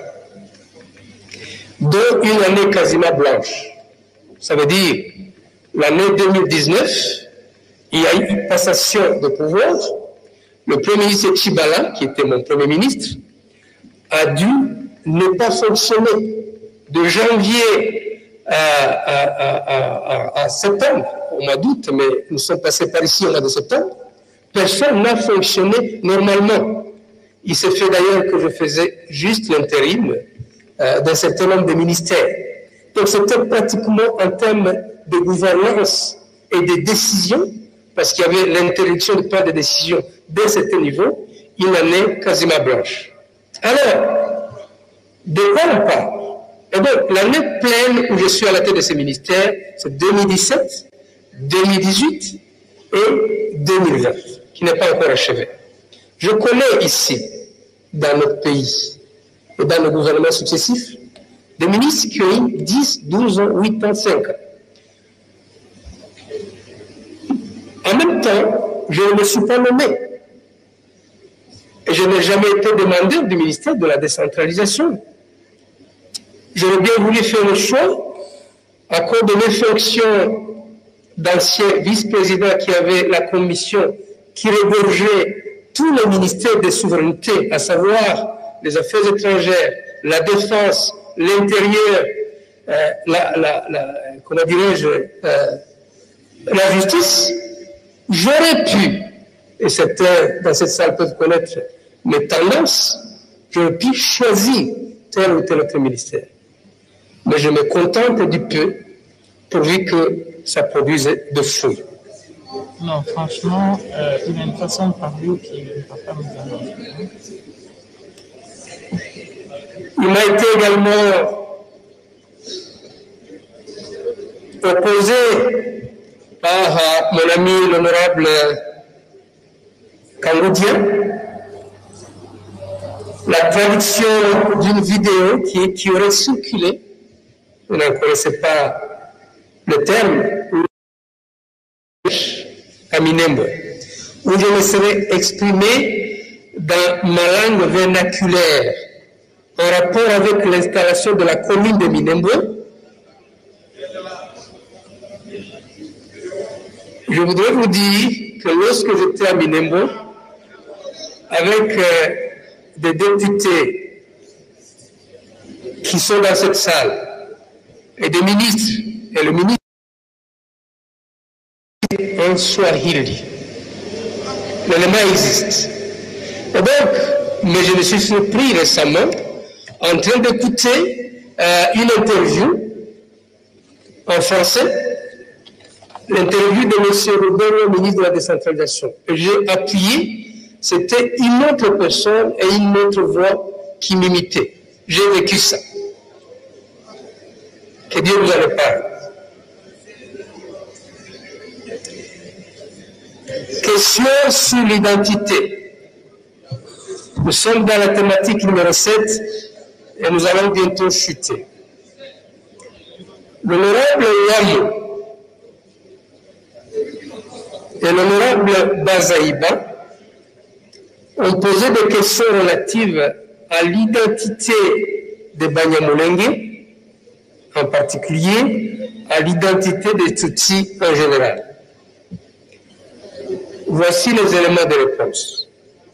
dont une année quasiment blanche. Ça veut dire l'année deux mille dix-neuf, il y a eu une passation de pouvoir. Le Premier ministre Tshibala, qui était mon Premier ministre, a dû ne pas fonctionner de janvier à, à, à, à, à septembre, au mois d'août, mais nous sommes passés par ici au mois de septembre. Personne n'a fonctionné normalement. Il s'est fait d'ailleurs que je faisais juste l'intérim euh, d'un certain nombre de ministères. Donc c'était pratiquement en termes de gouvernance et de décision, parce qu'il y avait l'interdiction de prendre des décisions dès certain niveau, une année quasiment blanche. Alors, de quoi on parle? Et donc, l'année pleine où je suis à la tête de ce ministère, c'est deux mille dix-sept, deux mille dix-huit et deux mille vingt, qui n'est pas encore achevé. Je connais ici, dans notre pays, et dans nos gouvernements successifs, des ministres qui ont eu dix, douze ans, huit ans, cinq ans. En même temps, je ne me suis pas nommé. Et je n'ai jamais été demandeur du ministère de la décentralisation. J'aurais bien voulu faire le choix, à cause de mes fonctions d'ancien vice-président qui avait la commission qui regorgeait tous les ministères de souveraineté, à savoir les affaires étrangères, la défense, l'intérieur, euh, la, la, la, comment dirais-je, euh, la justice, j'aurais pu, et certains dans cette salle peuvent connaître mes tendances, j'aurais pu choisir tel ou tel autre ministère. Mais je me contente du peu, pourvu que ça produise de fruits. Non, franchement, euh, il y a une façon de parler qui ne va pas nous arranger. Il m'a été également opposé par uh, mon ami l'honorable Kangoudien la traduction d'une vidéo qui, qui aurait circulé, vous n'en connaissez pas le terme, à Minembwe, où je me serais exprimé dans ma langue vernaculaire en rapport avec l'installation de la commune de Minembwe. Je voudrais vous dire que lorsque j'étais à Minembwe, avec euh, des députés qui sont dans cette salle, et des ministres, et le ministre en Swahili. L'élément existe. Et donc, mais je me suis surpris récemment en train d'écouter euh, une interview en français, l'interview de M. Robert, ministre de la décentralisation. Et j'ai appuyé, c'était une autre personne et une autre voix qui m'imitait. J'ai vécu ça. Que Dieu vous en parle. Question sur l'identité. Nous sommes dans la thématique numéro sept et nous allons bientôt chuter. L'honorable Yamo et l'honorable Bazaïba ont posé des questions relatives à l'identité de Banyamulenge, en particulier à l'identité des Tutsis en général. Voici les éléments de réponse.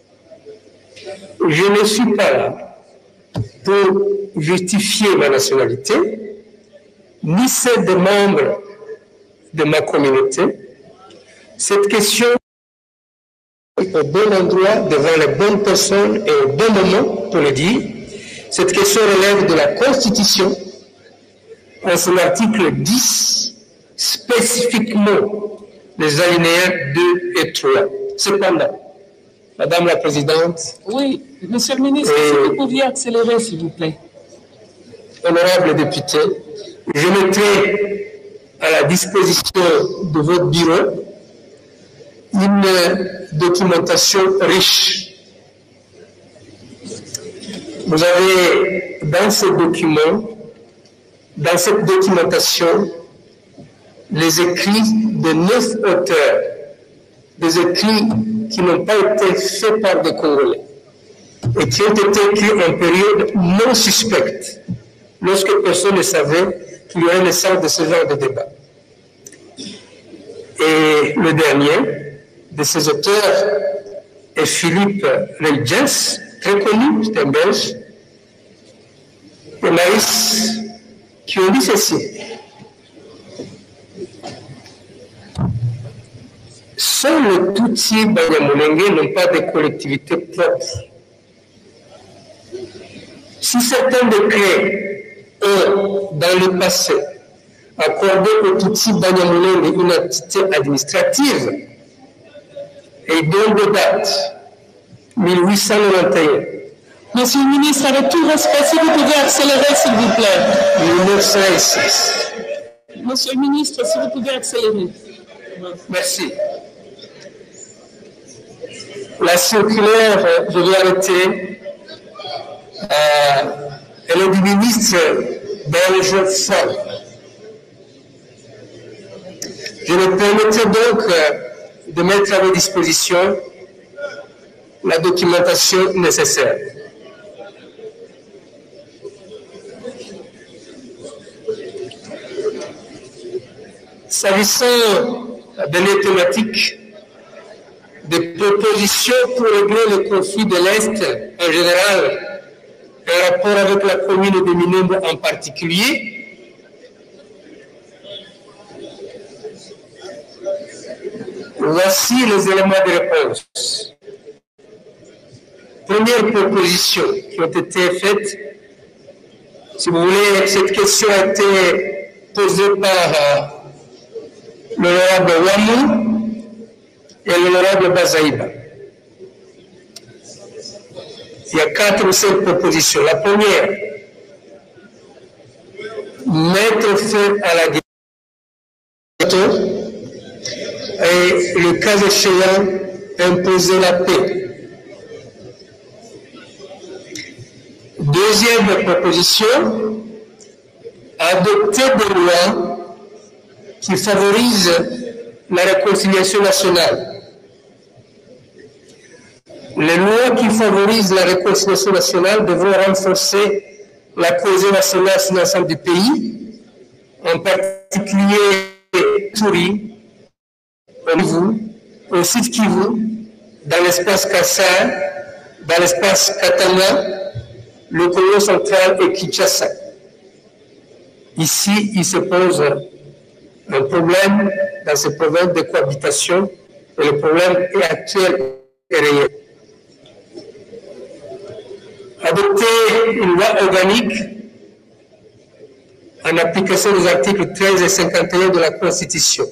Je ne suis pas là pour justifier ma nationalité, ni celle des membres de ma communauté. Cette question est au bon endroit, devant les bonnes personnes et au bon moment pour le dire. Cette question relève de la Constitution, en son article dix, spécifiquement les alinéas deux et trois. Cependant, Madame la Présidente. Oui, Monsieur le Ministre, et, si vous pouviez accélérer, s'il vous plaît. Honorable député, je mettrai à la disposition de votre bureau une documentation riche. Vous avez dans ce document, dans cette documentation, les écrits de neuf auteurs, des écrits qui n'ont pas été faits par des Congolais et qui ont été écrits en période non suspecte, lorsque personne ne savait qu'il y aurait naissance de ce genre de débat. Et le dernier de ces auteurs est Philippe Reijens, très connu, c'est un Belge, et Maïs, qui ont dit ceci. Seuls les Tutsis Banyamulenge n'ont pas de collectivité propre. Si certains décrets ont, dans le passé, accordé aux Tutsis Banyamulenge une entité administrative, et dont de date mille huit cent quatre-vingt-onze. Monsieur le ministre, avec tout respect, si vous pouvez accélérer, s'il vous plaît. mille neuf cent six. Monsieur le ministre, si vous pouvez accélérer. Merci. La circulaire, je vais arrêter, euh, elle est du ministre belge Fall. Je me permettrai donc euh, de mettre à votre disposition la documentation nécessaire. S'agissant de les thématiques, des propositions pour régler le conflit de l'Est en général, en rapport avec la commune de Minembwe en particulier, voici les éléments de réponse. Première proposition qui ont été faites, si vous voulez, cette question a été posée par l'honorable Wamou et l'honorable Bazaïba. Il y a quatre ou cinq propositions. La première, mettre fin à la guerre et, le cas échéant, imposer la paix. Deuxième proposition, adopter des lois qui favorisent la réconciliation nationale. Les lois qui favorisent la réconciliation nationale devront renforcer la cohésion nationale sur l'ensemble du pays, en particulier Touri, au Kivu, au Sud Kivu, dans l'espace Kassai, dans l'espace Katanga, le Congo central et Kinshasa. Ici, il se pose un problème dans ces provinces de cohabitation et le problème est actuel et réel. Adopter une loi organique en application des articles treize et cinquante et un de la Constitution.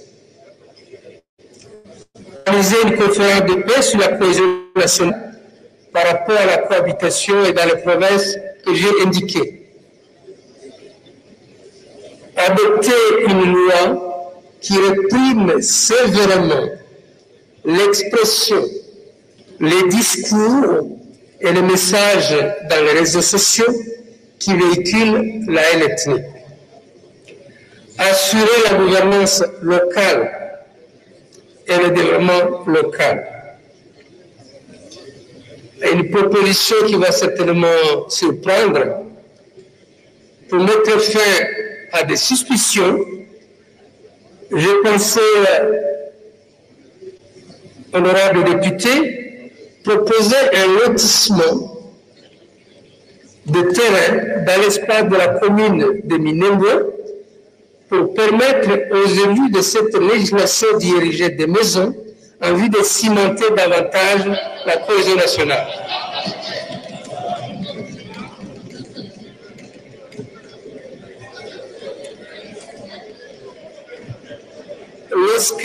Organiser une conférence de paix sur la cohésion nationale par rapport à la cohabitation et dans les provinces que j'ai indiquées. Adopter une loi qui réprime sévèrement l'expression, les discours et les messages dans les réseaux sociaux qui véhiculent la haine ethnique. Assurer la gouvernance locale et le développement local. Une proposition qui va certainement surprendre pour mettre fin à des suspicions. J'ai pensé, honorable député, proposer un lotissement de terrain dans l'espace de la commune de Minembwe pour permettre aux élus de cette législation d'y ériger des maisons en vue de cimenter davantage la cohésion nationale. Lorsque,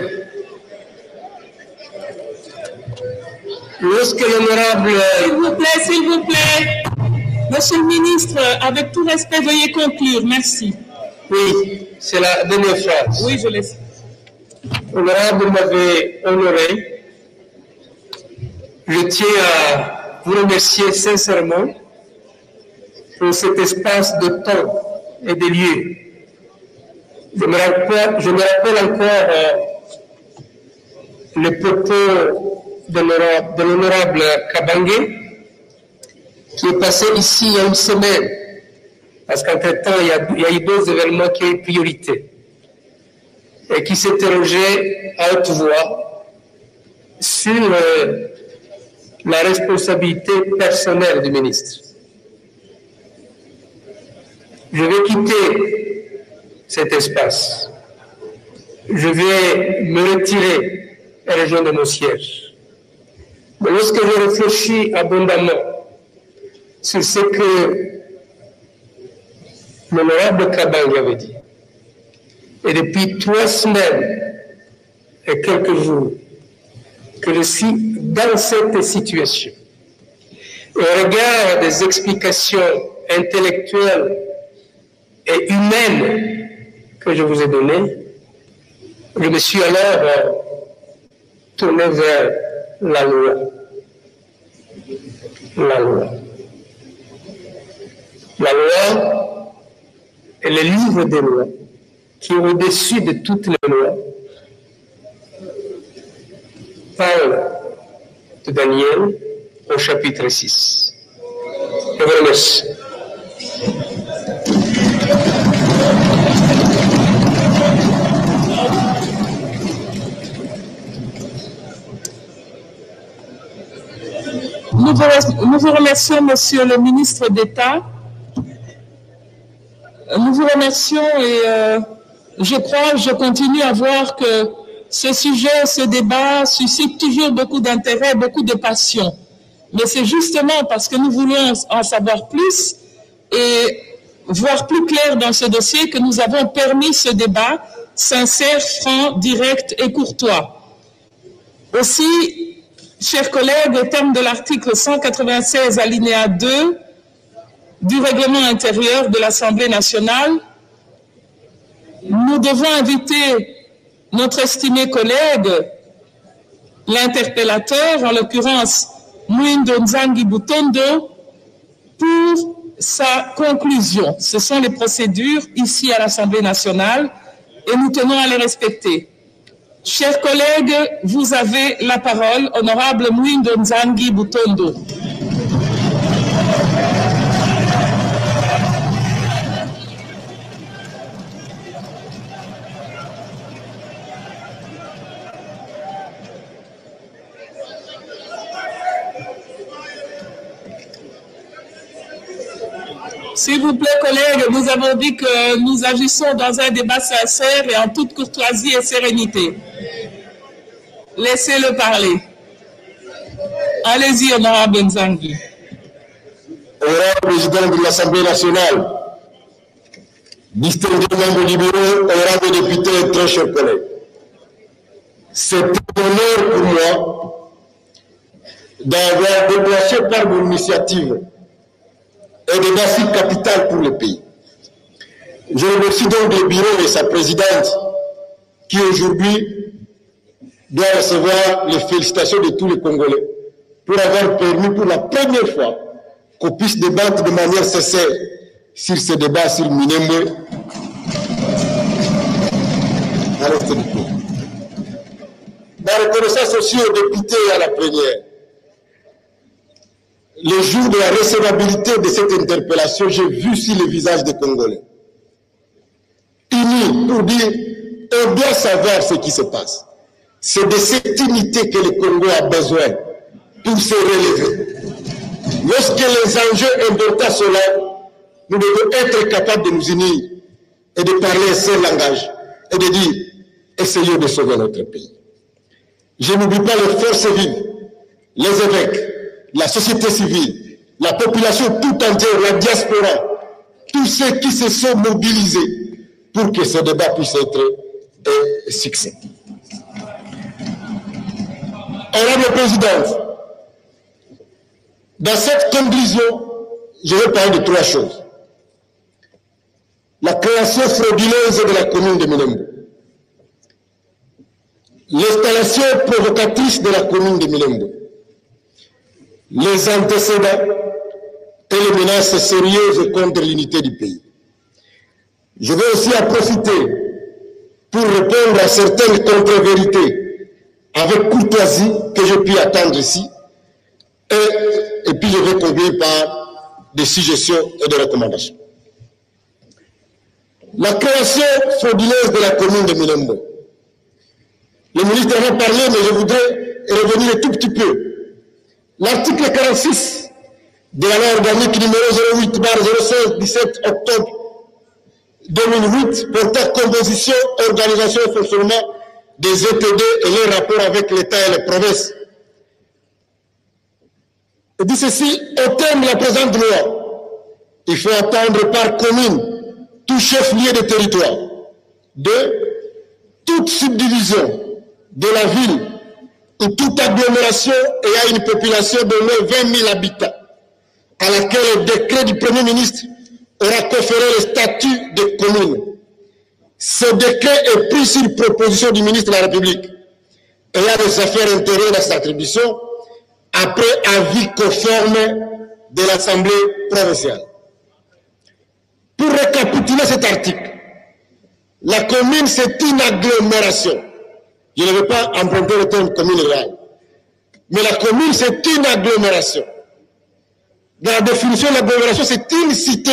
lorsque l'honorable... S'il vous plaît, s'il vous plaît, Monsieur le ministre, avec tout respect, veuillez conclure. Merci. Oui, c'est la dernière phrase. Oui, je laisse. Honorable m'avait honoré. Je tiens à vous remercier sincèrement pour cet espace de temps et de lieu. Je me rappelle, je me rappelle encore euh, le propos de l'honorable Kabangé qui est passé ici il y a une semaine, parce qu'entre-temps, il, il y a eu deux événements qui ont eu priorité et qui s'interrogeaient à haute voix sur euh, la responsabilité personnelle du ministre. Je vais quitter cet espace. Je vais me retirer et rejoindre mon siège. Mais lorsque je réfléchis abondamment sur ce que l'honorable Kabang avait dit, et depuis trois semaines et quelques jours que je suis dans cette situation, et au regard des explications intellectuelles et humaines que je vous ai données, je me suis alors euh, tourné vers la loi. La loi. La loi est le livre des lois qui est au-dessus de toutes les lois. Parle de Daniel au chapitre six. Je vous remercie. Nous vous, nous vous remercions, Monsieur le ministre d'État. Nous vous remercions et euh, je crois, je continue à voir que ce sujet, ce débat suscite toujours beaucoup d'intérêt, beaucoup de passion. Mais c'est justement parce que nous voulons en savoir plus et voir plus clair dans ce dossier que nous avons permis ce débat sincère, franc, direct et courtois. Aussi, chers collègues, au terme de l'article cent quatre-vingt-seize alinéa deux du règlement intérieur de l'Assemblée nationale, nous devons inviter notre estimé collègue, l'interpellateur, en l'occurrence Mwindo Nzangi Butondo, pour sa conclusion. Ce sont les procédures ici à l'Assemblée nationale et nous tenons à les respecter. Chers collègues, vous avez la parole, honorable Mwindo Nzangi Butondo. S'il vous plaît, collègues, nous avons dit que nous agissons dans un débat sincère et en toute courtoisie et sérénité. Laissez-le parler. Allez-y, honorable Nzangi. Honorable président de l'Assemblée nationale, distingués membres du bureau, honorable député et très chers collègues, c'est un honneur pour moi d'avoir déplacé par mon initiative un débat si capital pour le pays. Je remercie donc le bureau et sa présidente qui aujourd'hui doit recevoir les félicitations de tous les Congolais pour avoir permis pour la première fois qu'on puisse débattre de manière sincère sur ce débat sur Minembwe à l'est du pays. Ma reconnaissance aussi aux députés et à la plénière. Le jour de la recevabilité de cette interpellation, j'ai vu sur les visages des Congolais, unis pour dire on doit savoir ce qui se passe. C'est de cette unité que le Congo a besoin pour se relever. Lorsque les enjeux importants sont là, nous devons être capables de nous unir et de parler un seul langage et de dire essayons de sauver notre pays. Je n'oublie pas les forces vives, les évêques, la société civile, la population tout entière, la diaspora, tous ceux qui se sont mobilisés pour que ce débat puisse être un succès. Honorable Présidente, dans cette conclusion, je vais parler de trois choses. La création frauduleuse de la commune de Minembwe, l'installation provocatrice de la commune de Minembwe, les antécédents et les menaces sérieuses contre l'unité du pays. Je vais aussi en profiter pour répondre à certaines contre-vérités avec courtoisie que je puis attendre ici et, et puis je vais conclure par des suggestions et des recommandations. La création frauduleuse de la commune de Minembwe. Le ministre en a parlé, mais je voudrais revenir un tout petit peu. L'article quarante-six de la loi organique numéro zéro huit barre zéro cinq dix-sept octobre deux mille huit portant composition, organisation et fonctionnement des E T D et les rapports avec l'État et les provinces. Il dit ceci, au terme de la présente loi, il faut attendre par commune tout chef-lieu de territoire. Deux, toute subdivision de la ville ou toute agglomération ayant une population de moins vingt mille habitants, à laquelle le décret du Premier ministre aura conféré le statut de commune. Ce décret est pris sur proposition du ministre de la République ayant des affaires intérieures dans cette attribution après avis conforme de l'Assemblée provinciale. Pour récapituler cet article, la commune c'est une agglomération. Je ne veux pas emprunter le terme commune rurale. Mais la commune, c'est une agglomération. Dans la définition de l'agglomération, c'est une cité.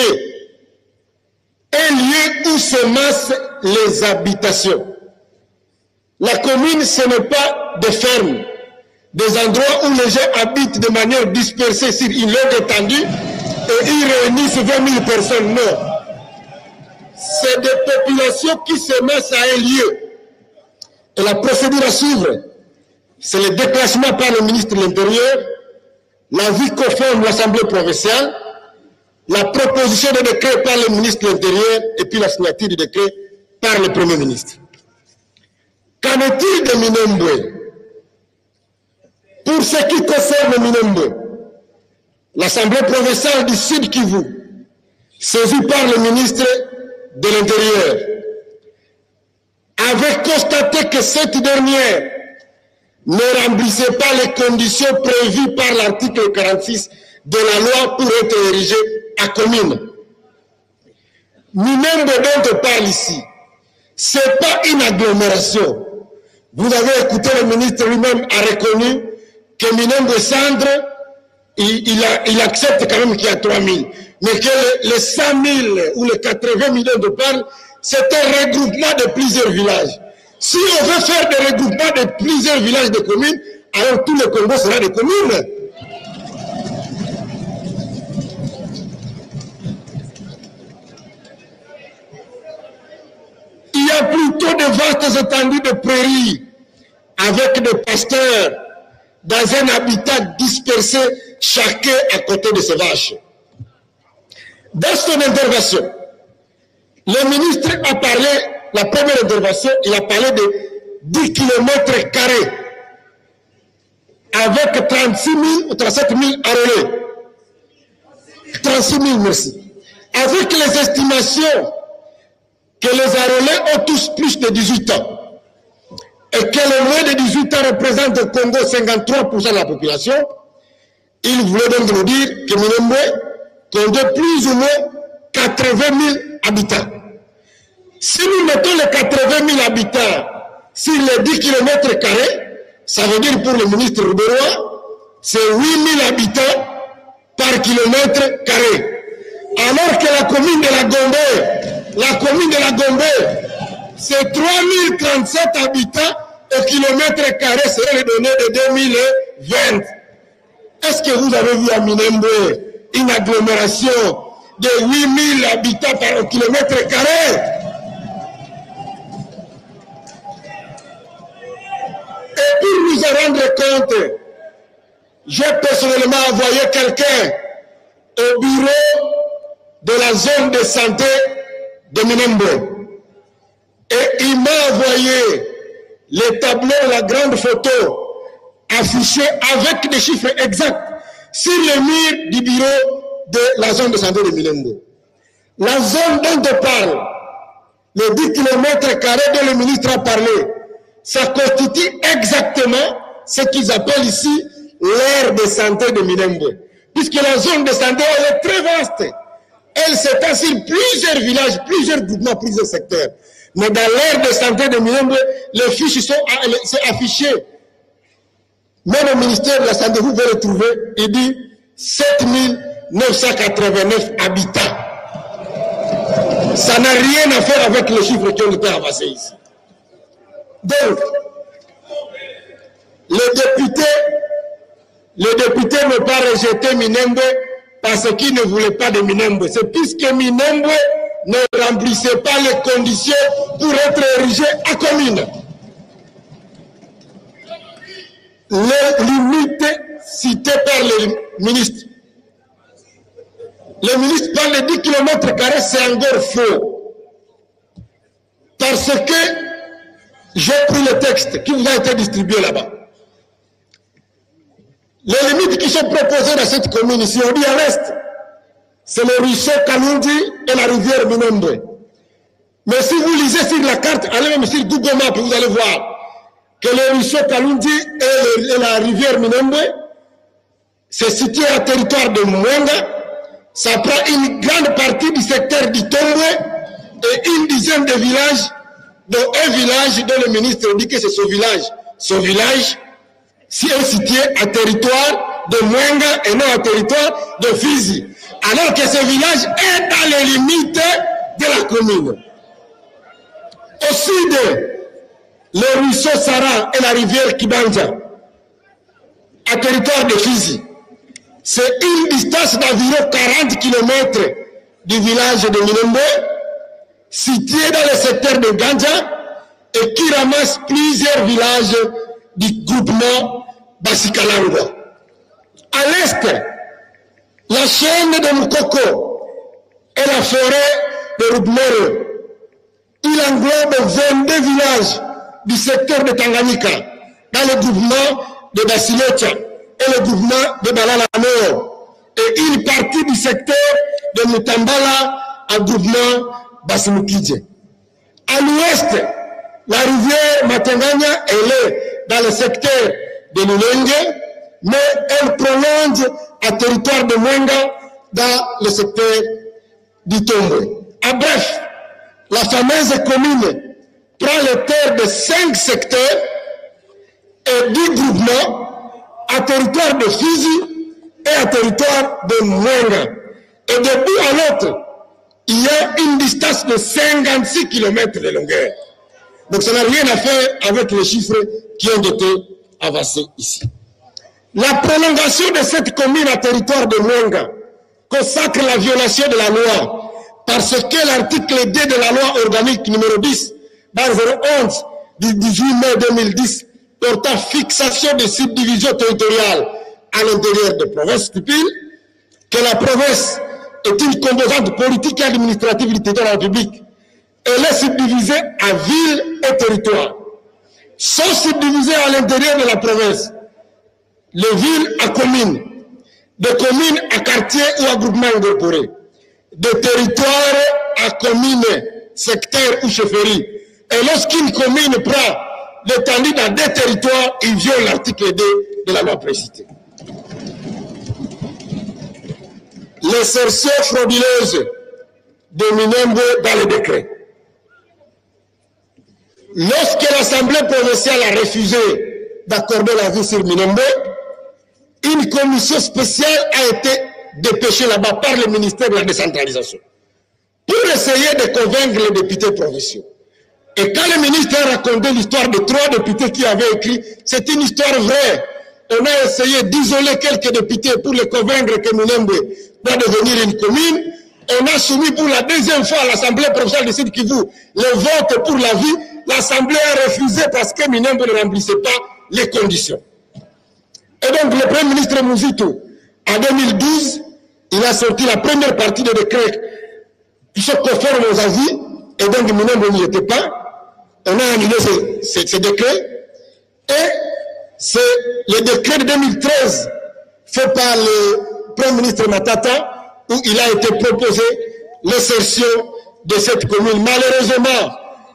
Un lieu où se massent les habitations. La commune, ce n'est pas des fermes. des endroits où les gens habitent de manière dispersée sur une longue étendue et ils réunissent vingt mille personnes. Non. C'est des populations qui se mettent à un lieu. Et la procédure à suivre, c'est le déclassement par le ministre de l'Intérieur, l'avis conforme de l'Assemblée provinciale, la proposition de décret par le ministre de l'Intérieur et puis la signature du décret par le Premier ministre. Qu'en est-il de Minembwe? Pour ce qui concerne Minembwe, l'Assemblée provinciale du Sud Kivu, saisie par le ministre de l'Intérieur, avait constaté que cette dernière ne remplissait pas les conditions prévues par l'article quarante-six de la loi pour être érigée à commune. Minembwe dont on parle ici, ce n'est pas une agglomération. Vous avez écouté, le ministre lui-même a reconnu que Minembwe Centre, il, il, a, il accepte quand même qu'il y a trois mille, mais que les cent mille ou les quatre-vingts millions de parles, c'est un regroupement de plusieurs villages. Si on veut faire des regroupements de plusieurs villages de communes, alors tout le Congo sera des communes. Il y a plutôt de vastes étendues de prairies avec des pasteurs dans un habitat dispersé, chacun à côté de ses vaches. Dans son intervention, le ministre a parlé, la première intervention, il a parlé de dix kilomètres carrés avec trente-six mille ou trente-sept mille arrêtés. trente-six mille, merci. Avec les estimations que les arrêtés ont tous plus de dix-huit ans et que le moins de dix-huit ans représente au Congo cinquante-trois pour cent de la population, il voulait donc nous dire que Minembwe compte plus ou moins quatre-vingt mille habitants. Si nous mettons les quatre-vingt mille habitants sur les dix kilomètres carrés, ça veut dire pour le ministre Rouberois, c'est huit mille habitants par kilomètre carré. Alors que la commune de la Gombe, la commune de la Gombe, c'est trois mille trente-sept habitants au kilomètre carré, serait les données de deux mille vingt. Est-ce que vous avez vu à Minembwe une agglomération de huit mille habitants par kilomètre carré? Et pour nous en rendre compte, j'ai personnellement envoyé quelqu'un au bureau de la zone de santé de Minembwe. Et il m'a envoyé les tableaux, la grande photo affichée avec des chiffres exacts sur le mur du bureau de la zone de santé de Minembwe. La zone dont on parle, les dix kilomètres carrés dont le ministre a parlé, ça constitue exactement ce qu'ils appellent ici l'aire de santé de Minembwe. Puisque la zone de santé, elle est très vaste. Elle s'étend sur plusieurs villages, plusieurs groupements, plusieurs secteurs. Mais dans l'aire de santé de Minembwe, les fiches sont affichées. Même au ministère de la Santé, vous pouvez le trouver, il dit sept mille neuf cent quatre-vingt-neuf habitants. Ça n'a rien à faire avec les chiffres qui ont été avancés ici. Donc, les députés, les députés n'ont pas rejeté Minembwe parce qu'ils ne voulaient pas de Minembwe. C'est puisque Minembwe ne remplissait pas les conditions pour être érigé à commune. Les limites citées par le ministre. Le ministre parle de dix kilomètres carrés, c'est encore faux. Parce que j'ai pris le texte qui vous a été distribué là-bas. Les limites qui sont proposées dans cette commune ici, on dit à l'est, c'est le ruisseau Kalundi et la rivière Minembwe. Mais si vous lisez sur la carte, allez même sur Google Maps, vous allez voir que le ruisseau Kalundi et, le, et la rivière Minembwe, c'est situé à territoire de Mwenga. Ça prend une grande partie du secteur d'Itombwe et une dizaine de villages, dont un village dont le ministre dit que c'est ce village. Ce village, si est situé à territoire de Mwenga et non à territoire de Fizi. Alors que ce village est dans les limites de la commune. Au sud, le ruisseau Sara et la rivière Kibanja. à territoire de Fizi. C'est une distance d'environ quarante kilomètres du village de Minembwe, situé dans le secteur de Gandja et qui ramasse plusieurs villages du groupement Basikalarwa. À l'est, la chaîne de Moukoko et la forêt de Rubmere. Il englobe vingt-deux villages du secteur de Tanganyika dans le groupement de Basilocha et le groupement de Balala Nord et une partie du secteur de Mutambala à groupement Basimukidje. À l'ouest, la rivière Matanganya est dans le secteur de Lulenge, mais elle prolonge à territoire de Mwenga dans le secteur du Tombe. En bref, la fameuse commune prend les terres de cinq secteurs et dix groupements à territoire de Fizi et à territoire de Mwenga. Et de bout à l'autre, il y a une distance de cinquante-six kilomètres de longueur. Donc ça n'a rien à faire avec les chiffres qui ont été avancés ici. La prolongation de cette commune à territoire de Mwenga consacre la violation de la loi parce que l'article deux de la loi organique numéro dix, barre zéro onze du dix-huit mai deux mille dix portant fixation des subdivisions territoriales à l'intérieur des provinces stipule que la province est une composante politique et administrative du territoire de la République. Elle est subdivisée à villes et territoires. Sont subdivisées à l'intérieur de la province les villes à communes, des communes à quartiers ou à groupements incorporés, des territoires à communes, secteurs ou chefferies. Et lorsqu'une commune prend l'étendue dans des territoires, il viole l'article deux de la loi précitée. L'insertion frauduleuse de Minembwe dans le décret. Lorsque l'Assemblée provinciale a refusé d'accorder la vie sur Minembwe, une commission spéciale a été dépêchée là-bas par le ministère de la décentralisation pour essayer de convaincre les députés provinciaux. Et quand le ministère a raconté l'histoire de trois députés qui avaient écrit, c'est une histoire vraie. On a essayé d'isoler quelques députés pour les convaincre que Minembwe doit devenir une commune. On a soumis pour la deuxième fois à l'Assemblée provinciale de Sud Kivu le vote pour la vie. L'Assemblée a refusé parce que Minembwe ne remplissait pas les conditions. Et donc le Premier ministre Mouzito, en deux mille douze, il a sorti la première partie des décrets qui sont conformes aux avis, et donc Minembwe n'y était pas. On a annulé ces, ces, ces décrets, et c'est le décret de deux mille treize fait par le Premier ministre Matata, où il a été proposé l'insertion de cette commune. Malheureusement,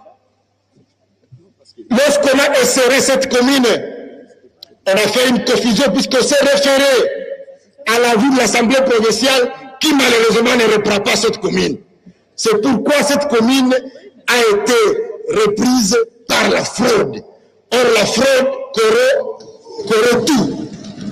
lorsqu'on a inséré cette commune, on a fait une confusion puisqu'on s'est référé à l'avis de l'Assemblée provinciale qui malheureusement ne reprend pas cette commune. C'est pourquoi cette commune a été reprise par la fraude. Or la fraude corrompt tout.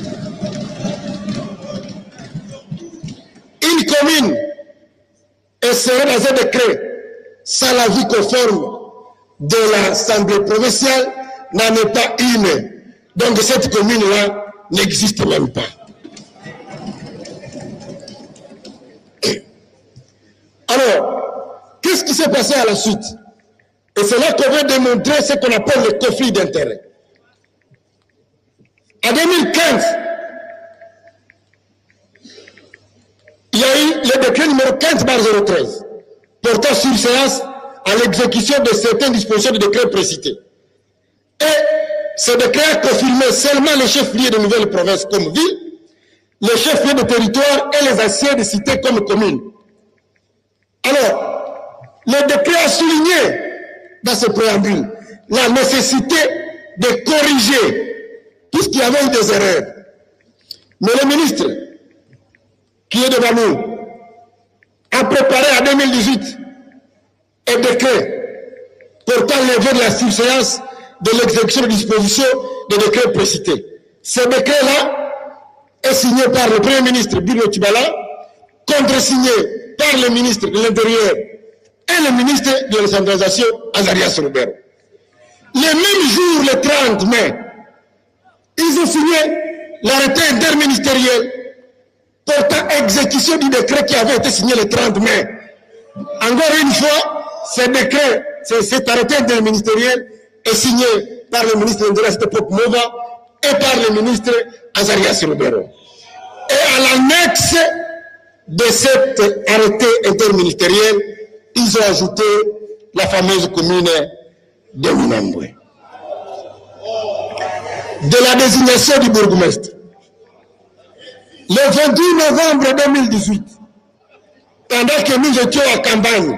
Une commune insérée dans un décret sans l'avis conforme de l'Assemblée provinciale n'en est pas une. Donc cette commune-là n'existe même pas. Alors, qu'est-ce qui s'est passé à la suite? Et c'est là qu'on veut démontrer ce qu'on appelle le conflit d'intérêts. En deux mille quinze, il y a eu le décret numéro quinze barre zéro treize portant surséance à l'exécution de certaines dispositions du décret précité. Et ce décret a confirmé seulement les chefs-lieux de nouvelles provinces comme villes, les chefs-lieux de territoire et les anciens de cités comme communes. Alors, le décret a souligné dans ce préambule la nécessité de corriger tout ce qui avait eu des erreurs. Mais le ministre, qui est devant nous, a préparé en deux mille dix-huit un décret portant lever de la surséance de l'exécution de dispositions des décrets précités. Ce décret-là est signé par le Premier ministre Bruno Tshibala, contre-signé par le ministre de l'Intérieur et le ministre de la décentralisation, Azarias Roubero. Le même jour, le trente mai, ils ont signé l'arrêté interministériel portant exécution du décret qui avait été signé le trente mai. Encore une fois, ce décret, cet arrêté interministériel est signé par le ministre de cette époque Mova et par le ministre Azarias Rubero. Et à l'annexe de cet arrêté interministériel, ils ont ajouté la fameuse commune de Minembwe. De la désignation du bourgmestre. Le vingt-huit novembre deux mille dix-huit, pendant que nous étions en campagne,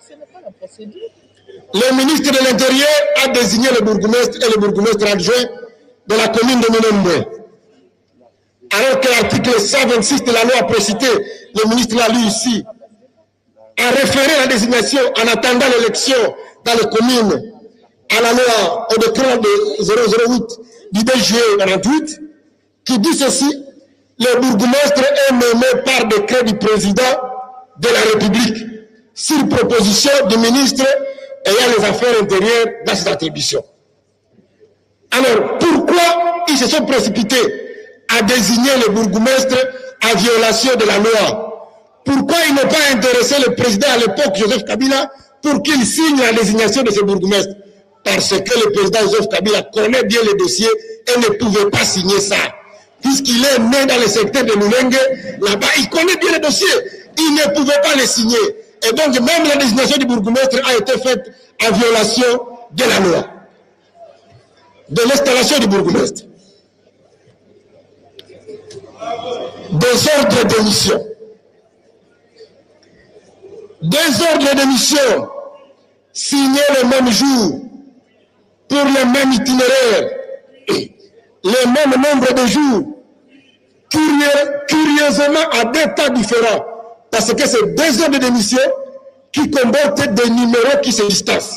le ministre de l'Intérieur a désigné le bourgmestre et le bourgmestre adjoint de la commune de Minembwe. Alors que l'article cent vingt-six de la loi précitée, le ministre l'a lu ici, a référé la désignation en attendant l'élection dans les communes à la loi au décret de zéro zéro huit du deux juillet quarante-huit, qui dit ceci: le bourgmestre est nommé par décret du président de la République sur proposition du ministre ayant les affaires intérieures dans ses attributions. Alors, pourquoi ils se sont précipités à désigner le bourgmestre en violation de la loi? Pourquoi ils n'ont pas intéressé le président à l'époque, Joseph Kabila, pour qu'il signe la désignation de ce bourgmestre? Parce que le président Joseph Kabila connaît bien les dossiers et ne pouvait pas signer ça. Puisqu'il est né dans le secteur de Mulenge, là-bas, il connaît bien les dossiers. Il ne pouvait pas les signer. Et donc, même la désignation du bourgmestre a été faite en violation de la loi. De l'installation du bourgmestre. Des ordres de mission. Des ordres de mission signés le même jour, pour le même itinéraire, le même nombre de jours, curieux, curieusement à deux temps différents, parce que c'est deux ordres de mission qui comportent des numéros qui se distancent.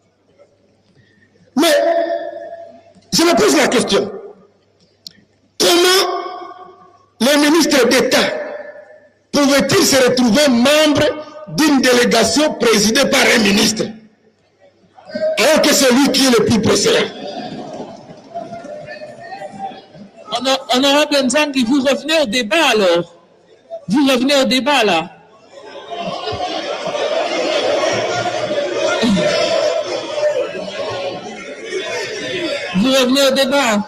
Mais, je me pose la question, comment les ministres d'État pouvaient-ils se retrouver membres d'une délégation présidée par un ministre, alors que c'est lui qui est le plus précédent? Honorable Nzangi, vous revenez au débat alors. Vous revenez au débat là. Vous revenez au débat.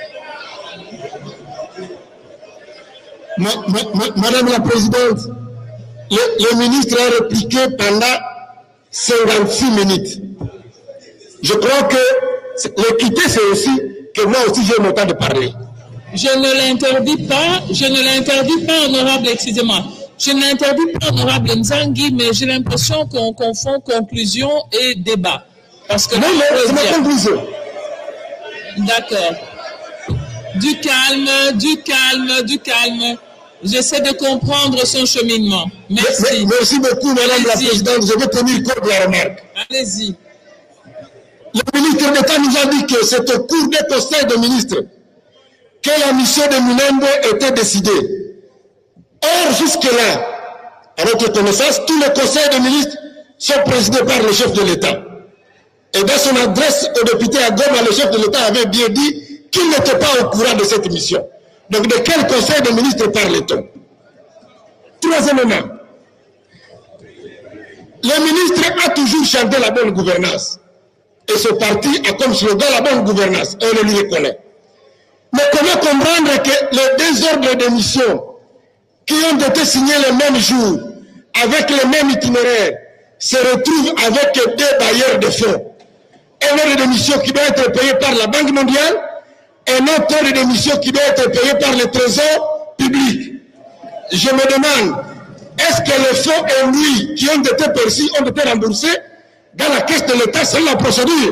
Ma, ma, ma, Madame la Présidente, le, le ministre a répliqué pendant cinquante-six minutes. Je crois que l'équité, c'est aussi que moi aussi j'ai mon temps de parler. Je ne l'interdis pas, je ne l'interdis pas, honorable, excusez-moi. Je ne l'interdis pas, honorable Nzangi, mais j'ai l'impression qu'on confond conclusion et débat. Parce que non, mais c'est ma conclusion. D'accord. Du calme, du calme, du calme. J'essaie de comprendre son cheminement. Merci. Mais, mais, merci beaucoup, Madame la Présidente. Je vais tenir compte de la remarque. Allez-y. Le ministre d'État nous a dit que c'est au cours des conseils de ministres que la mission de Minembwe était décidée. Or, jusque-là, à notre connaissance, tous les conseils de ministres sont présidés par le chef de l'État. Et dans son adresse au député à Goma, le chef de l'État avait bien dit qu'il n'était pas au courant de cette mission. Donc, de quel conseil de ministres parle-t-on? Troisièmement, le ministre a toujours chanté la bonne gouvernance. Et ce parti a comme slogan la bonne gouvernance. Et on le lui reconnaît. Mais comment comprendre que les deux ordres de mission qui ont été signés le même jour, avec le même itinéraire, se retrouvent avec deux bailleurs de fonds? Un ordre de mission qui doit être payé par la Banque mondiale, un autre ordre de mission qui doit être payé par le Trésor public. Je me demande, est-ce que les fonds induits qui ont été perçus ont été remboursés dans la caisse de l'État selon la procédure?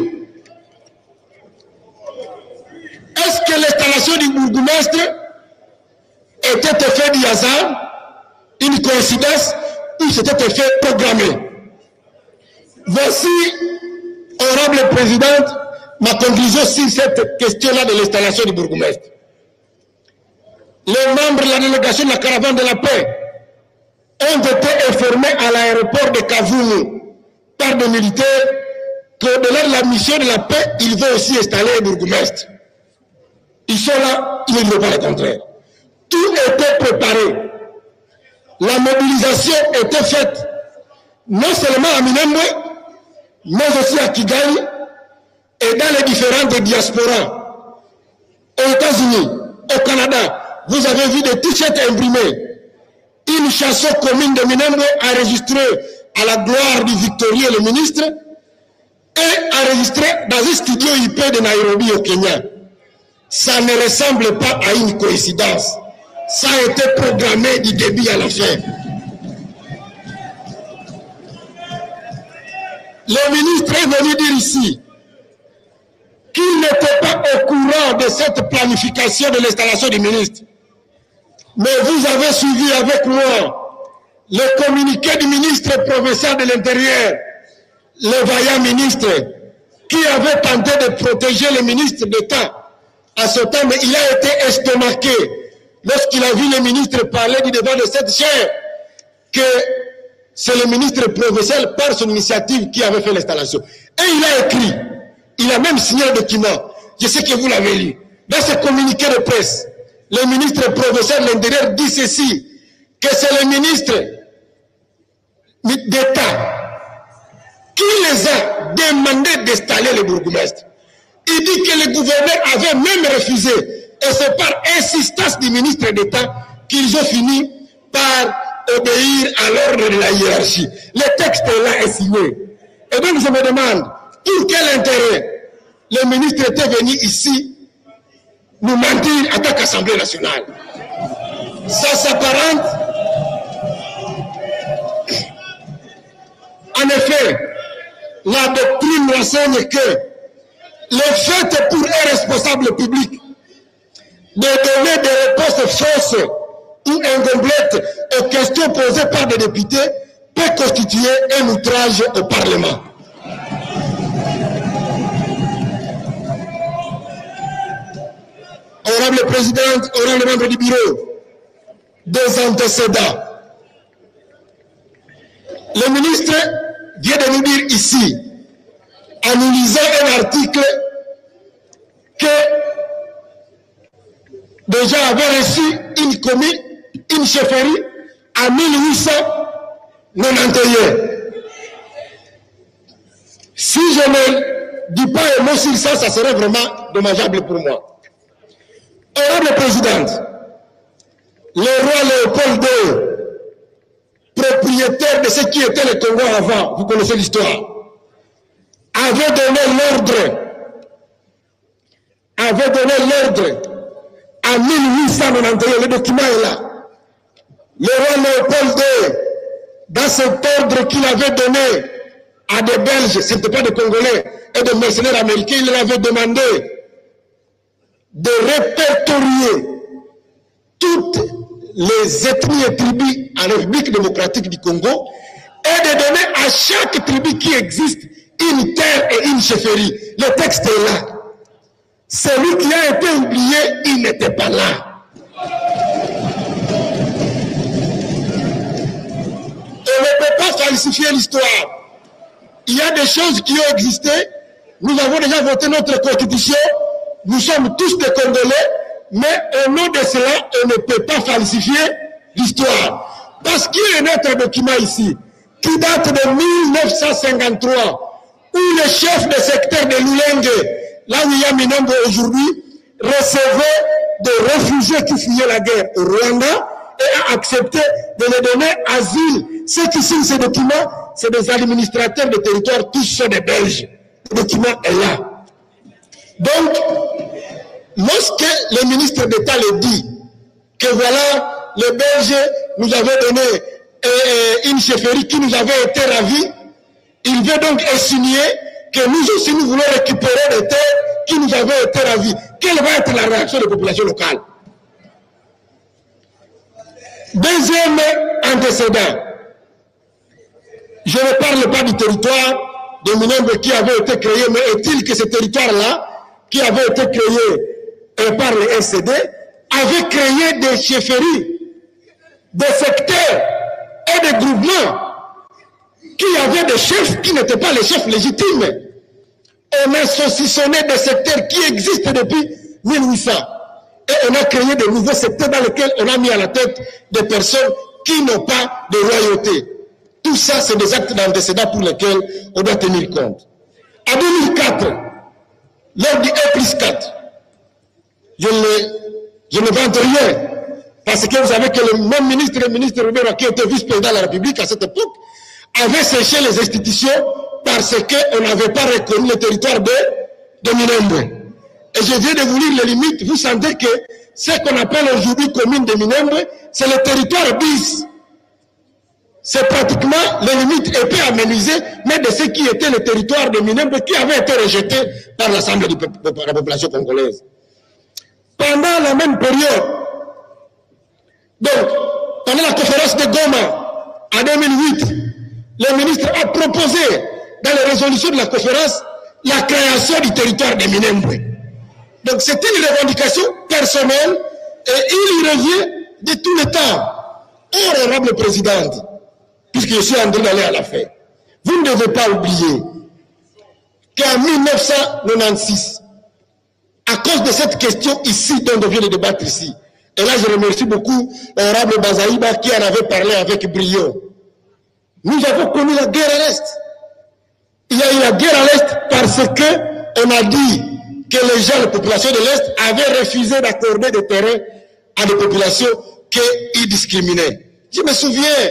Est-ce que l'installation du bourgmestre était effet du hasard, une coïncidence, ou c'était effet programmé? Voici, honorable présidente, ma conclusion sur cette question-là de l'installation du bourgmestre. Les membres de la délégation de la caravane de la paix ont été informés à l'aéroport de Kavumu par des militaires qu'au-delà de la mission de la paix, ils veulent aussi installer un bourgmestre. Ils sont là, ils ne disent pas le contraire. Tout était préparé. La mobilisation était faite, non seulement à Minembwe, mais aussi à Kigali et dans les différentes diasporas. Aux États-Unis, au Canada, vous avez vu des t-shirts imprimés. Une chanson commune de Minembwe enregistrée à la gloire du Victorien, le ministre, et enregistrée dans un studio I P de Nairobi au Kenya. Ça ne ressemble pas à une coïncidence. Ça a été programmé du début à la fin. Le ministre est venu dire ici qu'il n'était pas au courant de cette planification de l'installation du ministre. Mais vous avez suivi avec moi le communiqué du ministre provincial de l'Intérieur, le vaillant ministre, qui avait tenté de protéger le ministre d'État à ce temps, mais il a été estomaqué lorsqu'il a vu le ministre parler du devant de cette chaire, que c'est le ministre provincial par son initiative qui avait fait l'installation. Et il a écrit, il a même signé un document, je sais que vous l'avez lu, dans ce communiqué de presse, le ministre provincial de l'Intérieur dit ceci, que c'est le ministre d'État qui les a demandé d'installer le bourgmestre. Il dit que le gouverneur avait même refusé, et c'est par insistance du ministre d'État qu'ils ont fini par obéir à l'ordre de la hiérarchie. Le texte est là est signé. Et donc je me demande, pour quel intérêt le ministre était venu ici nous mentir en tant qu'Assemblée nationale? Ça s'apparente. En effet, la doctrine enseigne que le fait pour un responsable public de donner des réponses fausses ou incomplètes aux questions posées par des députés peut constituer un outrage au Parlement. Honorable Présidente, honorable membre du bureau, des antécédents. Le ministre vient de nous dire ici, en nous lisant un article, que déjà avait reçu une commune, une chefferie en mille huit cent quatre-vingt-onze. Si je ne dis pas un mot sur ça, ça serait vraiment dommageable pour moi. Honorable Présidente, le roi Léopold deux, propriétaire de ce qui était le Congo avant, vous connaissez l'histoire, avait donné l'ordre, avait donné l'ordre en mille huit cent quatre-vingt-onze, le document est là. Le roi Léopold deux, dans cet ordre qu'il avait donné à des Belges, ce n'était pas des Congolais, et des mercenaires américains, il leur avait demandé de répertorier toutes les ethnies et tribus en République démocratique du Congo et de donner à chaque tribu qui existe une terre et une chefferie. Le texte est là. Celui qui a été oublié, il n'était pas là. On ne peut pas falsifier l'histoire. Il y a des choses qui ont existé. Nous avons déjà voté notre constitution. Nous sommes tous des Congolais, mais au nom de cela, on ne peut pas falsifier l'histoire. Parce qu'il y a notre document ici, qui date de mille neuf cent cinquante-trois, où le chef de secteur de Lulenge, là où il y a Minembwe aujourd'hui, recevait des réfugiés qui fuyaient la guerre au Rwanda et a accepté de les donner asile. Ceux qui signent ces documents, c'est des administrateurs de territoire, tous sont des Belges. Le document est là. Donc, lorsque le ministre d'État le dit, que voilà, les Belges nous avaient donné euh, une chefferie qui nous avait été ravie, il veut donc insinuer que nous aussi nous voulons récupérer des terres qui nous avaient été ravies. Quelle va être la réaction des populations locales? Deuxième antécédent. Je ne parle pas du territoire de Minembwe qui avait été créé, mais est-il que ce territoire-là, qui avait été créé par le S C D, avait créé des chefferies, des secteurs et des groupements qui avaient des chefs qui n'étaient pas les chefs légitimes. On a saucissonné des secteurs qui existent depuis mille huit cents. Et on a créé de nouveaux secteurs dans lesquels on a mis à la tête des personnes qui n'ont pas de loyauté. Tout ça, c'est des actes d'antécédents pour lesquels on doit tenir compte. En deux mille quatre, lors du un plus quatre, je ne, je ne vante rien, parce que vous savez que le même ministre, le ministre Roubert, qui était vice-président de la République à cette époque, avait séché les institutions parce qu'on n'avait pas reconnu le territoire de, de Minembwe. Et je viens de vous lire les limites, vous sentez que ce qu'on appelle aujourd'hui commune de Minembwe, c'est le territoire bis. C'est pratiquement les limites épais aménisées, mais de ce qui était le territoire de Minembwe qui avait été rejeté par l'Assemblée de la population congolaise. Pendant la même période, donc, pendant la conférence de Goma, en deux mille huit, le ministre a proposé, dans les résolutions de la conférence, la création du territoire de Minembwe. Donc, c'était une revendication personnelle et il y revient de tout le temps. Honorable présidente, puisque je suis en train d'aller à la fin, vous ne devez pas oublier qu'en mille neuf cent quatre-vingt-seize, à cause de cette question ici, dont on vient de débattre ici, et là je remercie beaucoup l'honorable Bazaïba qui en avait parlé avec brio, nous avons connu la guerre à l'Est. Il y a eu la guerre à l'Est parce qu'on a dit que les gens, la population de l'Est, avaient refusé d'accorder des terrains à des populations qu'ils discriminaient. Je me souviens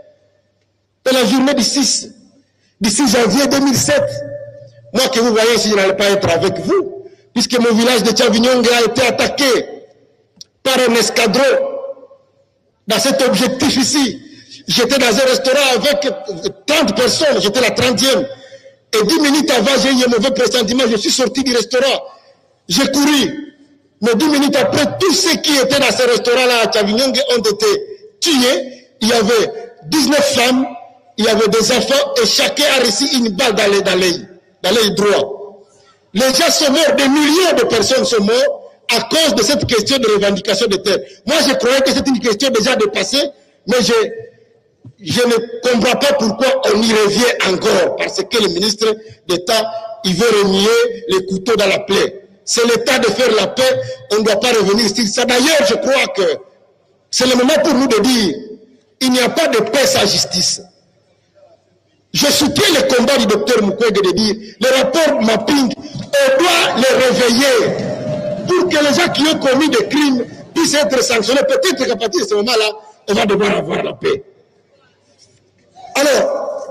de la journée du six, du six janvier deux mille sept. Moi que vous voyez si je n'allais pas être avec vous, puisque mon village de Tchavinyongue a été attaqué par un escadron dans cet objectif ici. J'étais dans un restaurant avec trente personnes, j'étais la trentième. Et dix minutes avant, j'ai eu un mauvais pressentiment, je suis sorti du restaurant. J'ai couru. Mais dix minutes après, tous ceux qui étaient dans ce restaurant-là à Tchavinyongue ont été tués. Il y avait dix-neuf femmes, il y avait des enfants, et chacun a reçu une balle dans l'œil, dans l'œil, dans l'œil droit. Les gens sont morts, des millions de personnes sont mortes à cause de cette question de revendication de terre. Moi, je croyais que c'était une question déjà dépassée, mais je, je ne comprends pas pourquoi on y revient encore, parce que le ministre d'État, il veut renier les couteaux dans la plaie. C'est l'état de faire la paix, on ne doit pas revenir sur ça. D'ailleurs, je crois que c'est le moment pour nous de dire, il n'y a pas de paix sans justice. Je soutiens le combat du docteur Mukwege de dire, le rapport mapping, on doit les réveiller pour que les gens qui ont commis des crimes puissent être sanctionnés. Peut-être qu'à partir de ce moment-là, on va devoir avoir la paix. Alors,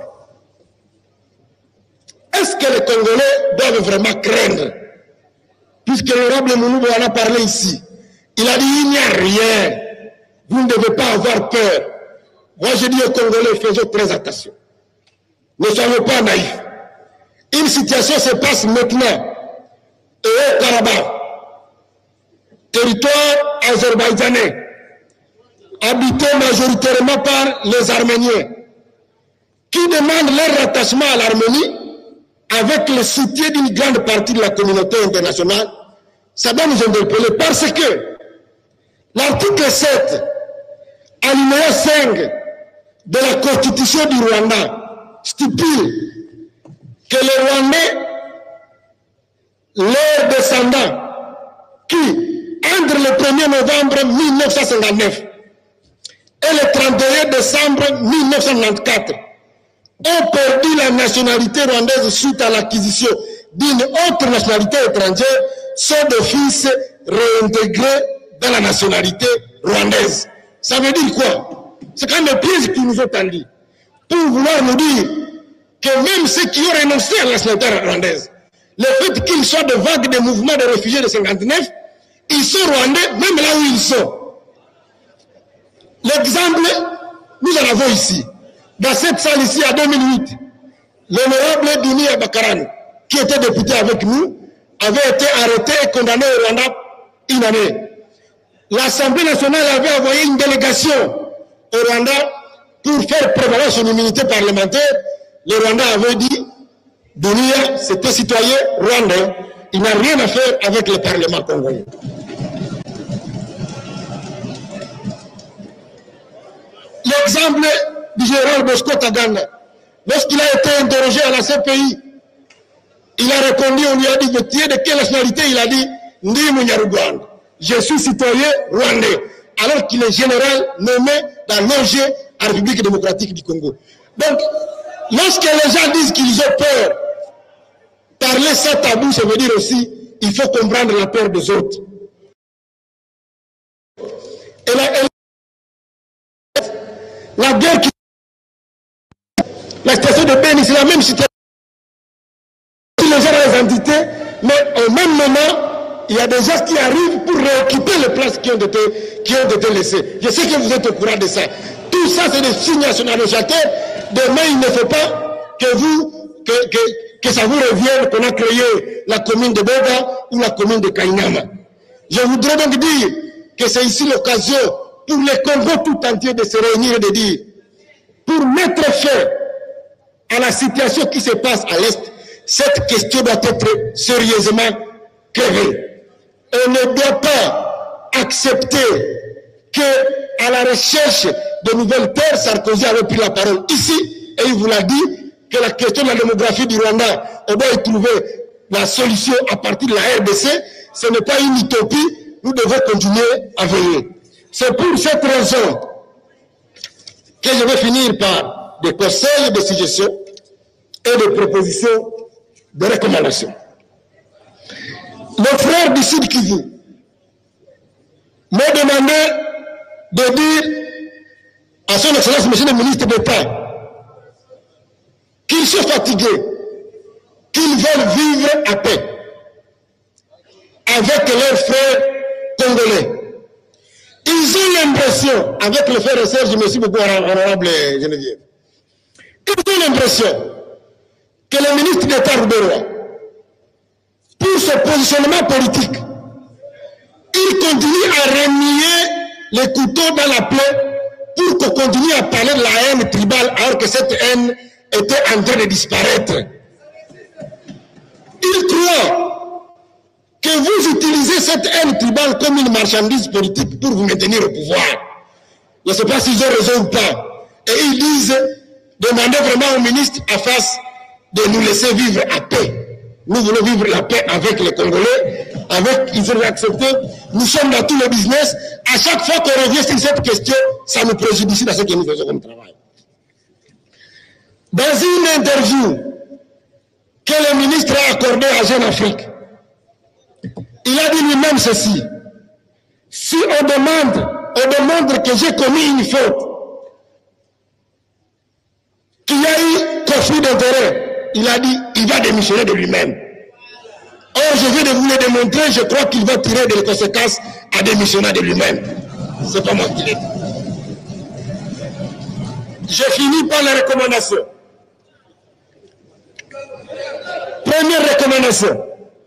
est-ce que les Congolais doivent vraiment craindre? Puisque l'honorable Mouloubou en a parlé ici. Il a dit, il n'y a rien. Vous ne devez pas avoir peur. Moi, je dis aux Congolais, faisons très attention. Ne soyons pas naïfs. Une situation se passe maintenant. Et au Karabakh, territoire azerbaïdjanais, habité majoritairement par les Arméniens, qui demandent leur rattachement à l'Arménie avec le soutien d'une grande partie de la communauté internationale, ça doit nous interpeller parce que l'article sept, alinéa cinq de la Constitution du Rwanda stipule que les Rwandais, leurs descendants, qui, entre le premier novembre mille neuf cent cinquante-neuf et le trente et un décembre mille neuf cent quatre-vingt-quatorze, ont perdu la nationalité rwandaise suite à l'acquisition d'une autre nationalité étrangère, sont d'office réintégrés dans la nationalité rwandaise. Ça veut dire quoi? C'est quand même des pièges qui nous ont tendus pour vouloir nous dire que même ceux qui ont renoncé à la nationalité rwandaise, le fait qu'ils soient de vagues de mouvements de réfugiés de cinquante-neuf, ils sont rwandais même là où ils sont. L'exemple, nous en avons ici. Dans cette salle ici, en deux mille huit, l'honorable Dunia Bakaran, qui était député avec nous, avait été arrêté et condamné au Rwanda une année. L'Assemblée nationale avait envoyé une délégation au Rwanda pour faire prévaloir son immunité parlementaire. Le Rwanda avait dit, Dunia, c'est un citoyen rwandais, il n'a rien à faire avec le Parlement congolais. L'exemple du général Bosco Taganda, lorsqu'il a été interrogé à la C P I, il a répondu, on lui a dit, mais tu es de quelle nationalité? Il a dit, Ndi Munyarwanda. je suis citoyen rwandais, alors qu'il est général nommé dans l'O G à la République démocratique du Congo. Donc, lorsque les gens disent qu'ils ont peur, parler sans tabou, ça veut dire aussi, il faut comprendre la peur des autres. Et la, et la guerre qui... La situation de Béni, c'est la même situation. Les gens ont les entités, mais au même moment, il y a des gens qui arrivent pour réoccuper les places qui ont été, qui ont été laissées. Je sais que vous êtes au courant de ça. Tout ça, c'est des signes nationalisateurs. Demain, il ne faut pas que vous, que, que, que ça vous revienne qu'on a créé la commune de Boga ou la commune de Kainama. Je voudrais donc dire que c'est ici l'occasion pour les Congos tout entier de se réunir et de dire, pour mettre fin à la situation qui se passe à l'Est, cette question doit être sérieusement créée. On ne doit pas accepter que, à la recherche de nouvelles terres, Sarkozy avait pris la parole ici, et il vous l'a dit, que la question de la démographie du Rwanda, on doit y trouver la solution à partir de la R D C. Ce n'est pas une utopie, nous devons continuer à veiller. C'est pour cette raison que je vais finir par des conseils de suggestions et des propositions de recommandations. Nos frères du Sud Kivu m'ont demandé de dire à son Excellence, Monsieur le ministre d'État, qu'ils sont fatigués, qu'ils veulent vivre à paix avec leurs frères congolais. Ils ont l'impression, avec le frère et sœur, je me suis beaucoup honorable Geneviève, ils ont l'impression que le ministre d'État Rouberois, pour ce positionnement politique, il continue à remuer les couteaux dans la plaie pour qu'on continue à parler de la haine tribale alors que cette haine était en train de disparaître. Il croit que vous utilisez cette haine tribale comme une marchandise politique pour vous maintenir au pouvoir. Je ne sais pas s'ils ont raison ou pas. Et ils disent, demandez vraiment au ministre en face de nous laisser vivre à paix. Nous voulons vivre la paix avec les Congolais, avec, ils ont accepté, nous sommes dans tous les business. À chaque fois qu'on revient sur cette question, ça nous préjudicie dans ce que nous faisons comme travail. Dans une interview que le ministre a accordée à Jeune Afrique, il a dit lui-même ceci: si on demande, on demande que j'ai commis une faute, qu'il y a eu conflit d'intérêt, il a dit, il va démissionner de lui-même. Or, je viens de vous le démontrer, je crois qu'il va tirer des conséquences à démissionner de lui-même. C'est pas moi qui l'ai dit. Je finis par les recommandations. Première recommandation.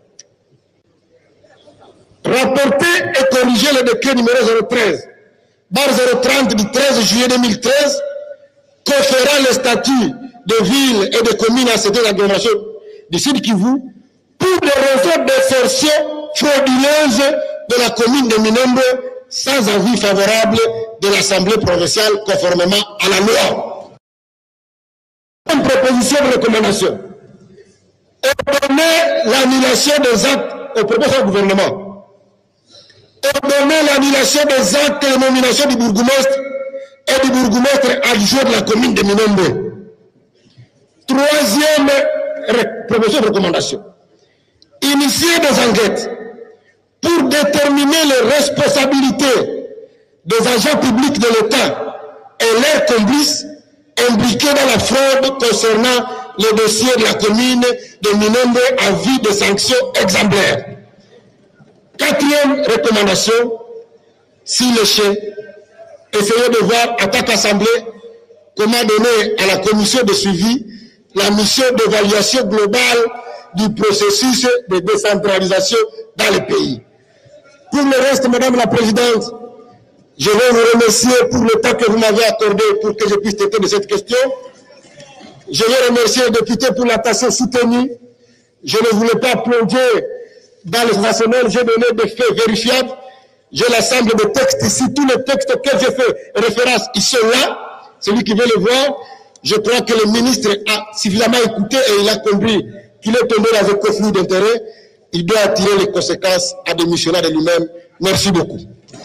Rapporter et corriger le décret numéro zéro treize, barre zéro trente du treize juillet deux mille treize, conférant le statut de ville et de commune à cette agglomération du Sud Kivu pour des raisons d'insertion frauduleuse de la commune de Minembwe sans avis favorable de l'Assemblée provinciale conformément à la loi. Une proposition de recommandation. Ordonner l'annulation des actes aux propositions du gouvernement. Ordonner l'annulation des actes de nomination du bourgmestre et du bourgmestre adjoint de la commune de Minembwe. Troisième proposition de recommandation. Initier des enquêtes pour déterminer les responsabilités des agents publics de l'État et leurs complices impliqués dans la fraude concernant le dossier de la commune de Minembwe à vie de sanctions exemplaires. Quatrième recommandation, si le chef, essayez de voir à chaque assemblée comment donner à la commission de suivi la mission d'évaluation globale du processus de décentralisation dans le pays. Pour le reste, Madame la Présidente, je vais vous remercier pour le temps que vous m'avez accordé pour que je puisse traiter de cette question. Je vais remercier le député pour l'attention soutenue. Je ne voulais pas plonger dans le sensationnel, j'ai donné des faits vérifiables. J'ai l'ensemble de textes ici, tous les textes auxquels j'ai fait référence, ils sont là. Celui qui veut le voir, je crois que le ministre a suffisamment écouté et il a compris qu'il est tombé dans un conflit d'intérêts. Il doit tirer les conséquences à démissionner de lui-même Merci beaucoup.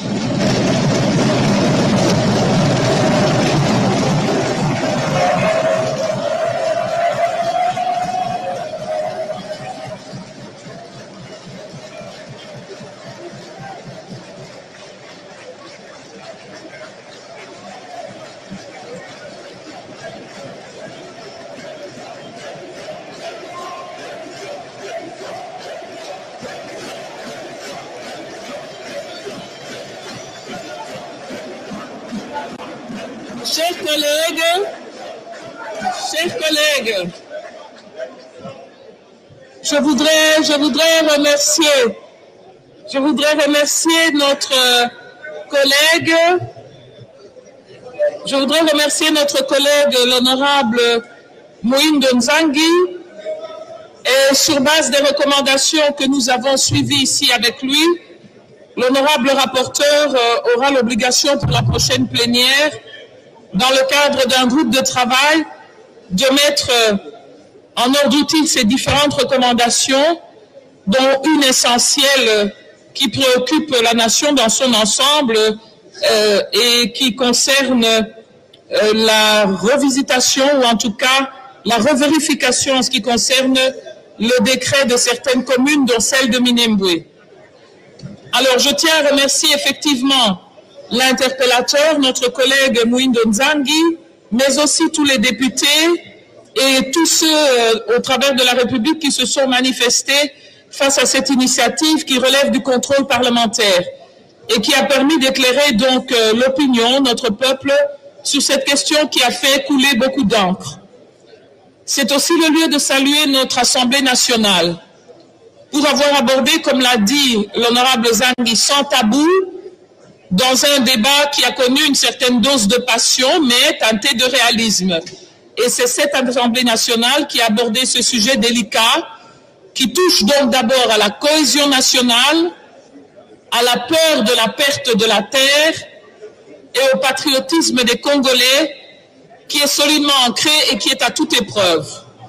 Chers collègues, chers collègues, je voudrais, je voudrais remercier, je voudrais remercier notre collègue, je voudrais remercier notre collègue, l'honorable Mohindo Nzangi, et sur base des recommandations que nous avons suivies ici avec lui, l'honorable rapporteur aura l'obligation pour la prochaine plénière, dans le cadre d'un groupe de travail, de mettre en ordre utile ces différentes recommandations, dont une essentielle qui préoccupe la nation dans son ensemble euh, et qui concerne euh, la revisitation ou en tout cas la revérification en ce qui concerne le décret de certaines communes, dont celle de Minembwe. Alors, je tiens à remercier effectivement l'interpellateur, notre collègue Mohindo Nzangi, mais aussi tous les députés et tous ceux euh, au travers de la République qui se sont manifestés face à cette initiative qui relève du contrôle parlementaire et qui a permis d'éclairer donc euh, l'opinion, notre peuple, sur cette question qui a fait couler beaucoup d'encre. C'est aussi le lieu de saluer notre Assemblée nationale pour avoir abordé, comme l'a dit l'honorable Nzangi, sans tabou, dans un débat qui a connu une certaine dose de passion, mais teinté de réalisme. Et c'est cette Assemblée nationale qui a abordé ce sujet délicat, qui touche donc d'abord à la cohésion nationale, à la peur de la perte de la terre et au patriotisme des Congolais, qui est solidement ancré et qui est à toute épreuve.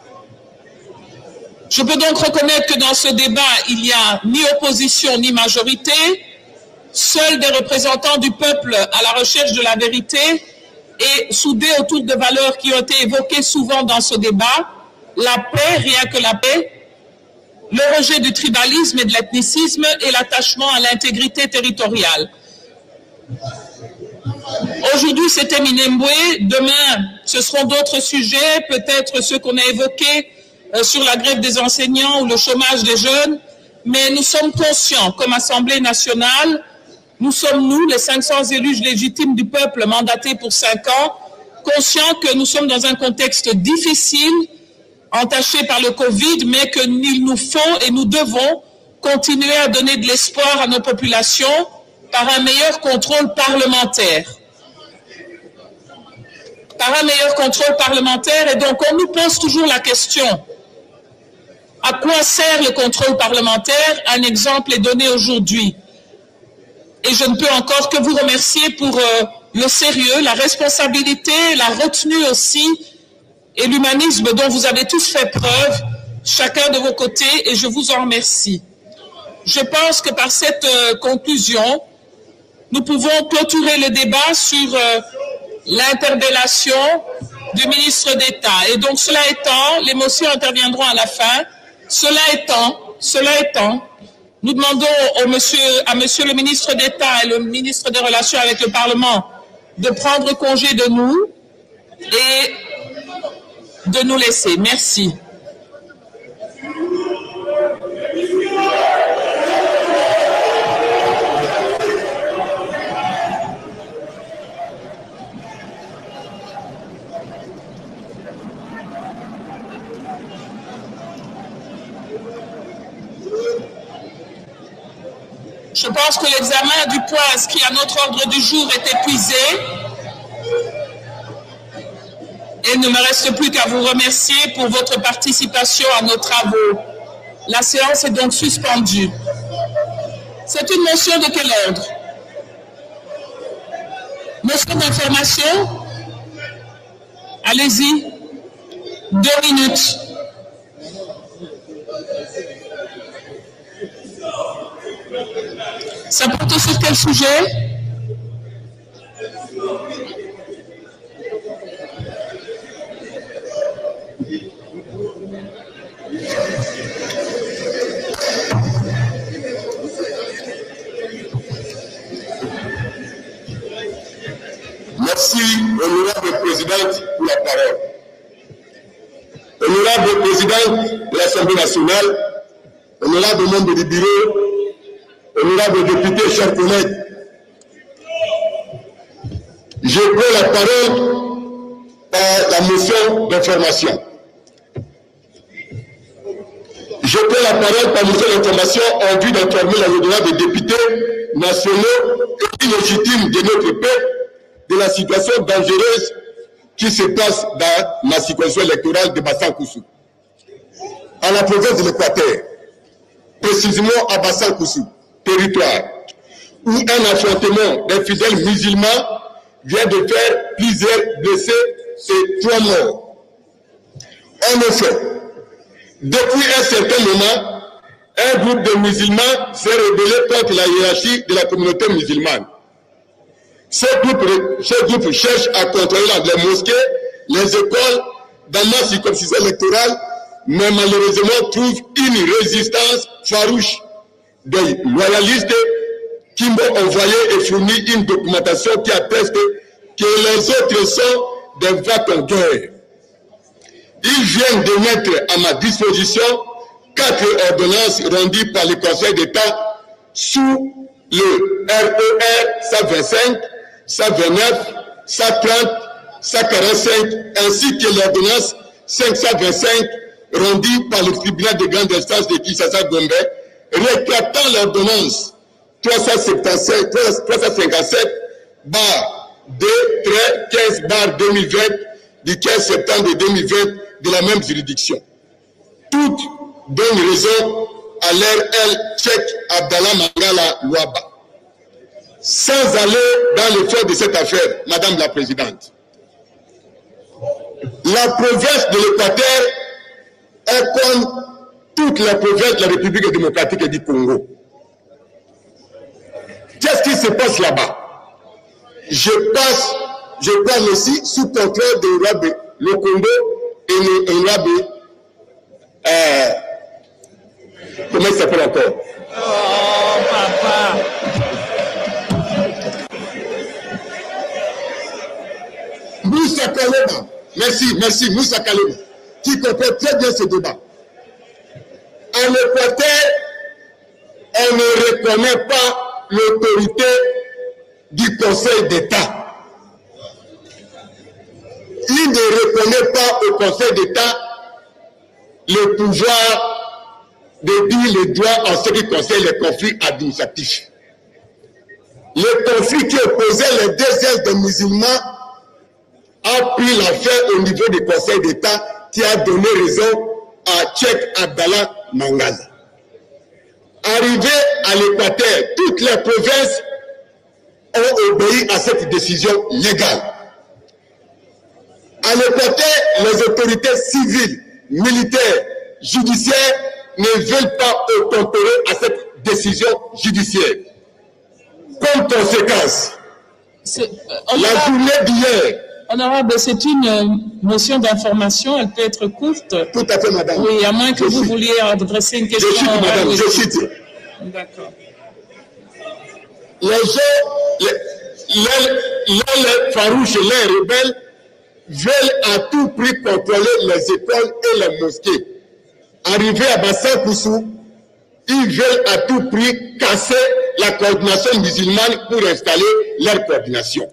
Je peux donc reconnaître que dans ce débat, il n'y a ni opposition ni majorité, seuls des représentants du peuple à la recherche de la vérité et soudés autour de valeurs qui ont été évoquées souvent dans ce débat, la paix, rien que la paix, le rejet du tribalisme et de l'ethnicisme et l'attachement à l'intégrité territoriale. Aujourd'hui, c'était Minembwe, demain, ce seront d'autres sujets, peut-être ceux qu'on a évoqués euh, sur la grève des enseignants ou le chômage des jeunes, mais nous sommes conscients, comme Assemblée nationale, nous sommes, nous, les cinq cents élus légitimes du peuple mandatés pour cinq ans, conscients que nous sommes dans un contexte difficile, entaché par le Covid, mais qu'il nous faut et nous devons continuer à donner de l'espoir à nos populations par un meilleur contrôle parlementaire. Par un meilleur contrôle parlementaire, et donc on nous pose toujours la question, à quoi sert le contrôle parlementaire? Un exemple est donné aujourd'hui. Et je ne peux encore que vous remercier pour euh, le sérieux, la responsabilité, la retenue aussi, et l'humanisme dont vous avez tous fait preuve, chacun de vos côtés, et je vous en remercie. Je pense que par cette euh, conclusion, nous pouvons clôturer le débat sur euh, l'interpellation du ministre d'État. Et donc, cela étant, les motions interviendront à la fin. Cela étant, cela étant, nous demandons au monsieur, à monsieur le ministre d'État et le ministre des Relations avec le Parlement de prendre congé de nous et de nous laisser. Merci. Je pense que l'examen du point inscrit à notre ordre du jour est épuisé. Et il ne me reste plus qu'à vous remercier pour votre participation à nos travaux. La séance est donc suspendue. C'est une motion de quel ordre? Motion d'information? Allez-y. Deux minutes. Ça porte sur quel sujet? Merci, honorable présidente, pour la parole. Honorable présidente de l'Assemblée nationale, honorable membre du bureau, honorable député, chers collègues, je prends la parole par la motion d'information. Je prends la parole par motion d'information en vue d'informer la honorable députés nationaux et illégitimes de notre pays de la situation dangereuse qui se passe dans ma circonscription électorale de Bassam-Koussou, à la province de l'Équateur, précisément à Bassam-Koussou, territoire, où un affrontement d'un fidèle musulman vient de faire plusieurs blessés et trois morts. En effet, depuis un certain moment, un groupe de musulmans s'est rebellé contre la hiérarchie de la communauté musulmane. Ce groupe, ce groupe cherche à contrôler les mosquées, les écoles dans ma circonscription électorale, mais malheureusement trouve une résistance farouche des loyalistes qui m'ont envoyé et fourni une documentation qui atteste que les autres sont des vagues en guerre. Ils viennent de mettre à ma disposition quatre ordonnances rendues par le Conseil d'État sous le R E R cent vingt-cinq, cent vingt-neuf, cent trente, cent quarante-cinq, ainsi que l'ordonnance cinq cent vingt-cinq rendue par le tribunal de grande instance de Kinshasa-Gombe, rétractant l'ordonnance trois cent cinquante-sept barre deux quinze barre deux mille vingt du quinze septembre deux mille vingt de la même juridiction. Toutes donnent raison à l'R L Cheikh Abdallah Mangala Louaba. Sans aller dans le fond de cette affaire, Madame la Présidente, la province de l'Équateur est comme toutes les provinces de la République démocratique du Congo. Qu'est-ce qui se passe là-bas? Je passe, je parle ici sous contrôle de l'O le Congo et le Rabé. Euh, comment il s'appelle encore? Oh, papa! Moussa Kalema, merci, merci, Moussa Kalema, qui comprend très bien ce débat. En Équateur, on ne reconnaît pas l'autorité du Conseil d'État. Il ne reconnaît pas au Conseil d'État le pouvoir de dire le droit en ce qui concerne les conflits administratifs. Le conflit qui opposait les deux ailes des musulmans a pris l'affaire au niveau du Conseil d'État qui a donné raison à Cheikh Abdallah Mangala. Arrivé à l'Équateur, toutes les provinces ont obéi à cette décision légale. À l'Équateur, les autorités civiles, militaires, judiciaires ne veulent pas obtempérer à cette décision judiciaire. Comme conséquence, euh, la journée d'hier. Honorable, c'est une euh, motion d'information, elle peut être courte. Tout à fait, madame. Oui, à moins que je vous cite. vouliez adresser une question. Je cite, madame, je cite. D'accord. Les gens, les, les, les farouches, les rebelles veulent à tout prix contrôler les écoles et les mosquées. Arrivés à Bassam-Koussou, ils veulent à tout prix casser la coordination musulmane pour installer leur coordination.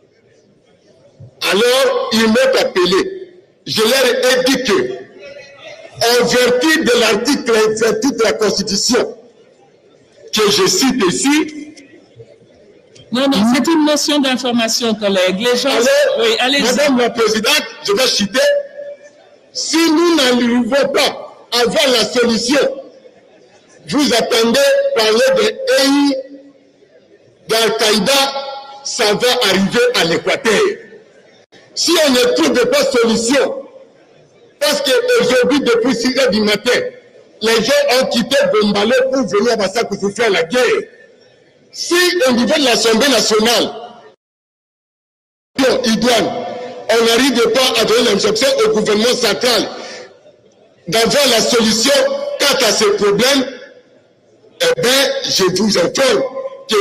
Alors, ils m'ont appelé. Je leur ai dit que, en vertu de l'article vingt-huit de la Constitution, que je cite ici. Non, non, c'est une motion d'information, collègue. Les gens. Alors, oui, allez-y. Madame la Présidente, je vais citer. Si nous n'arrivons pas à avoir la solution, vous attendez parler de E I, d'Al-Qaïda, ça va arriver à l'Équateur. Si on ne trouve pas de solution, parce qu'aujourd'hui, depuis six heures du matin, les gens ont quitté Bombalo pour venir à Bassam-Koussou faire la guerre. Si au niveau de l'Assemblée nationale, idoine, on n'arrive pas à donner l'instruction au gouvernement central d'avoir la solution quant à ces problèmes, eh bien, je vous informe que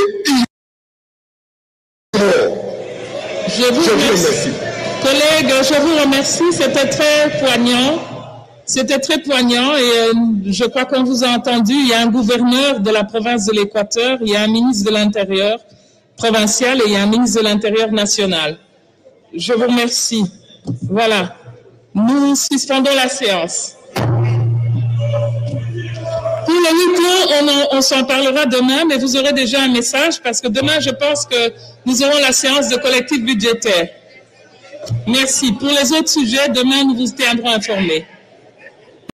je vous, je vous remercie. Collègues, je vous remercie, c'était très poignant. C'était très poignant et euh, je crois qu'on vous a entendu. Il y a un gouverneur de la province de l'Équateur, il y a un ministre de l'Intérieur provincial et il y a un ministre de l'Intérieur national. Je vous remercie. Voilà. Nous suspendons la séance. Pour le micro, on, on s'en parlera demain, mais vous aurez déjà un message parce que demain, je pense que nous aurons la séance de collectif budgétaire. Merci. Pour les autres sujets, demain, nous vous tiendrons informés.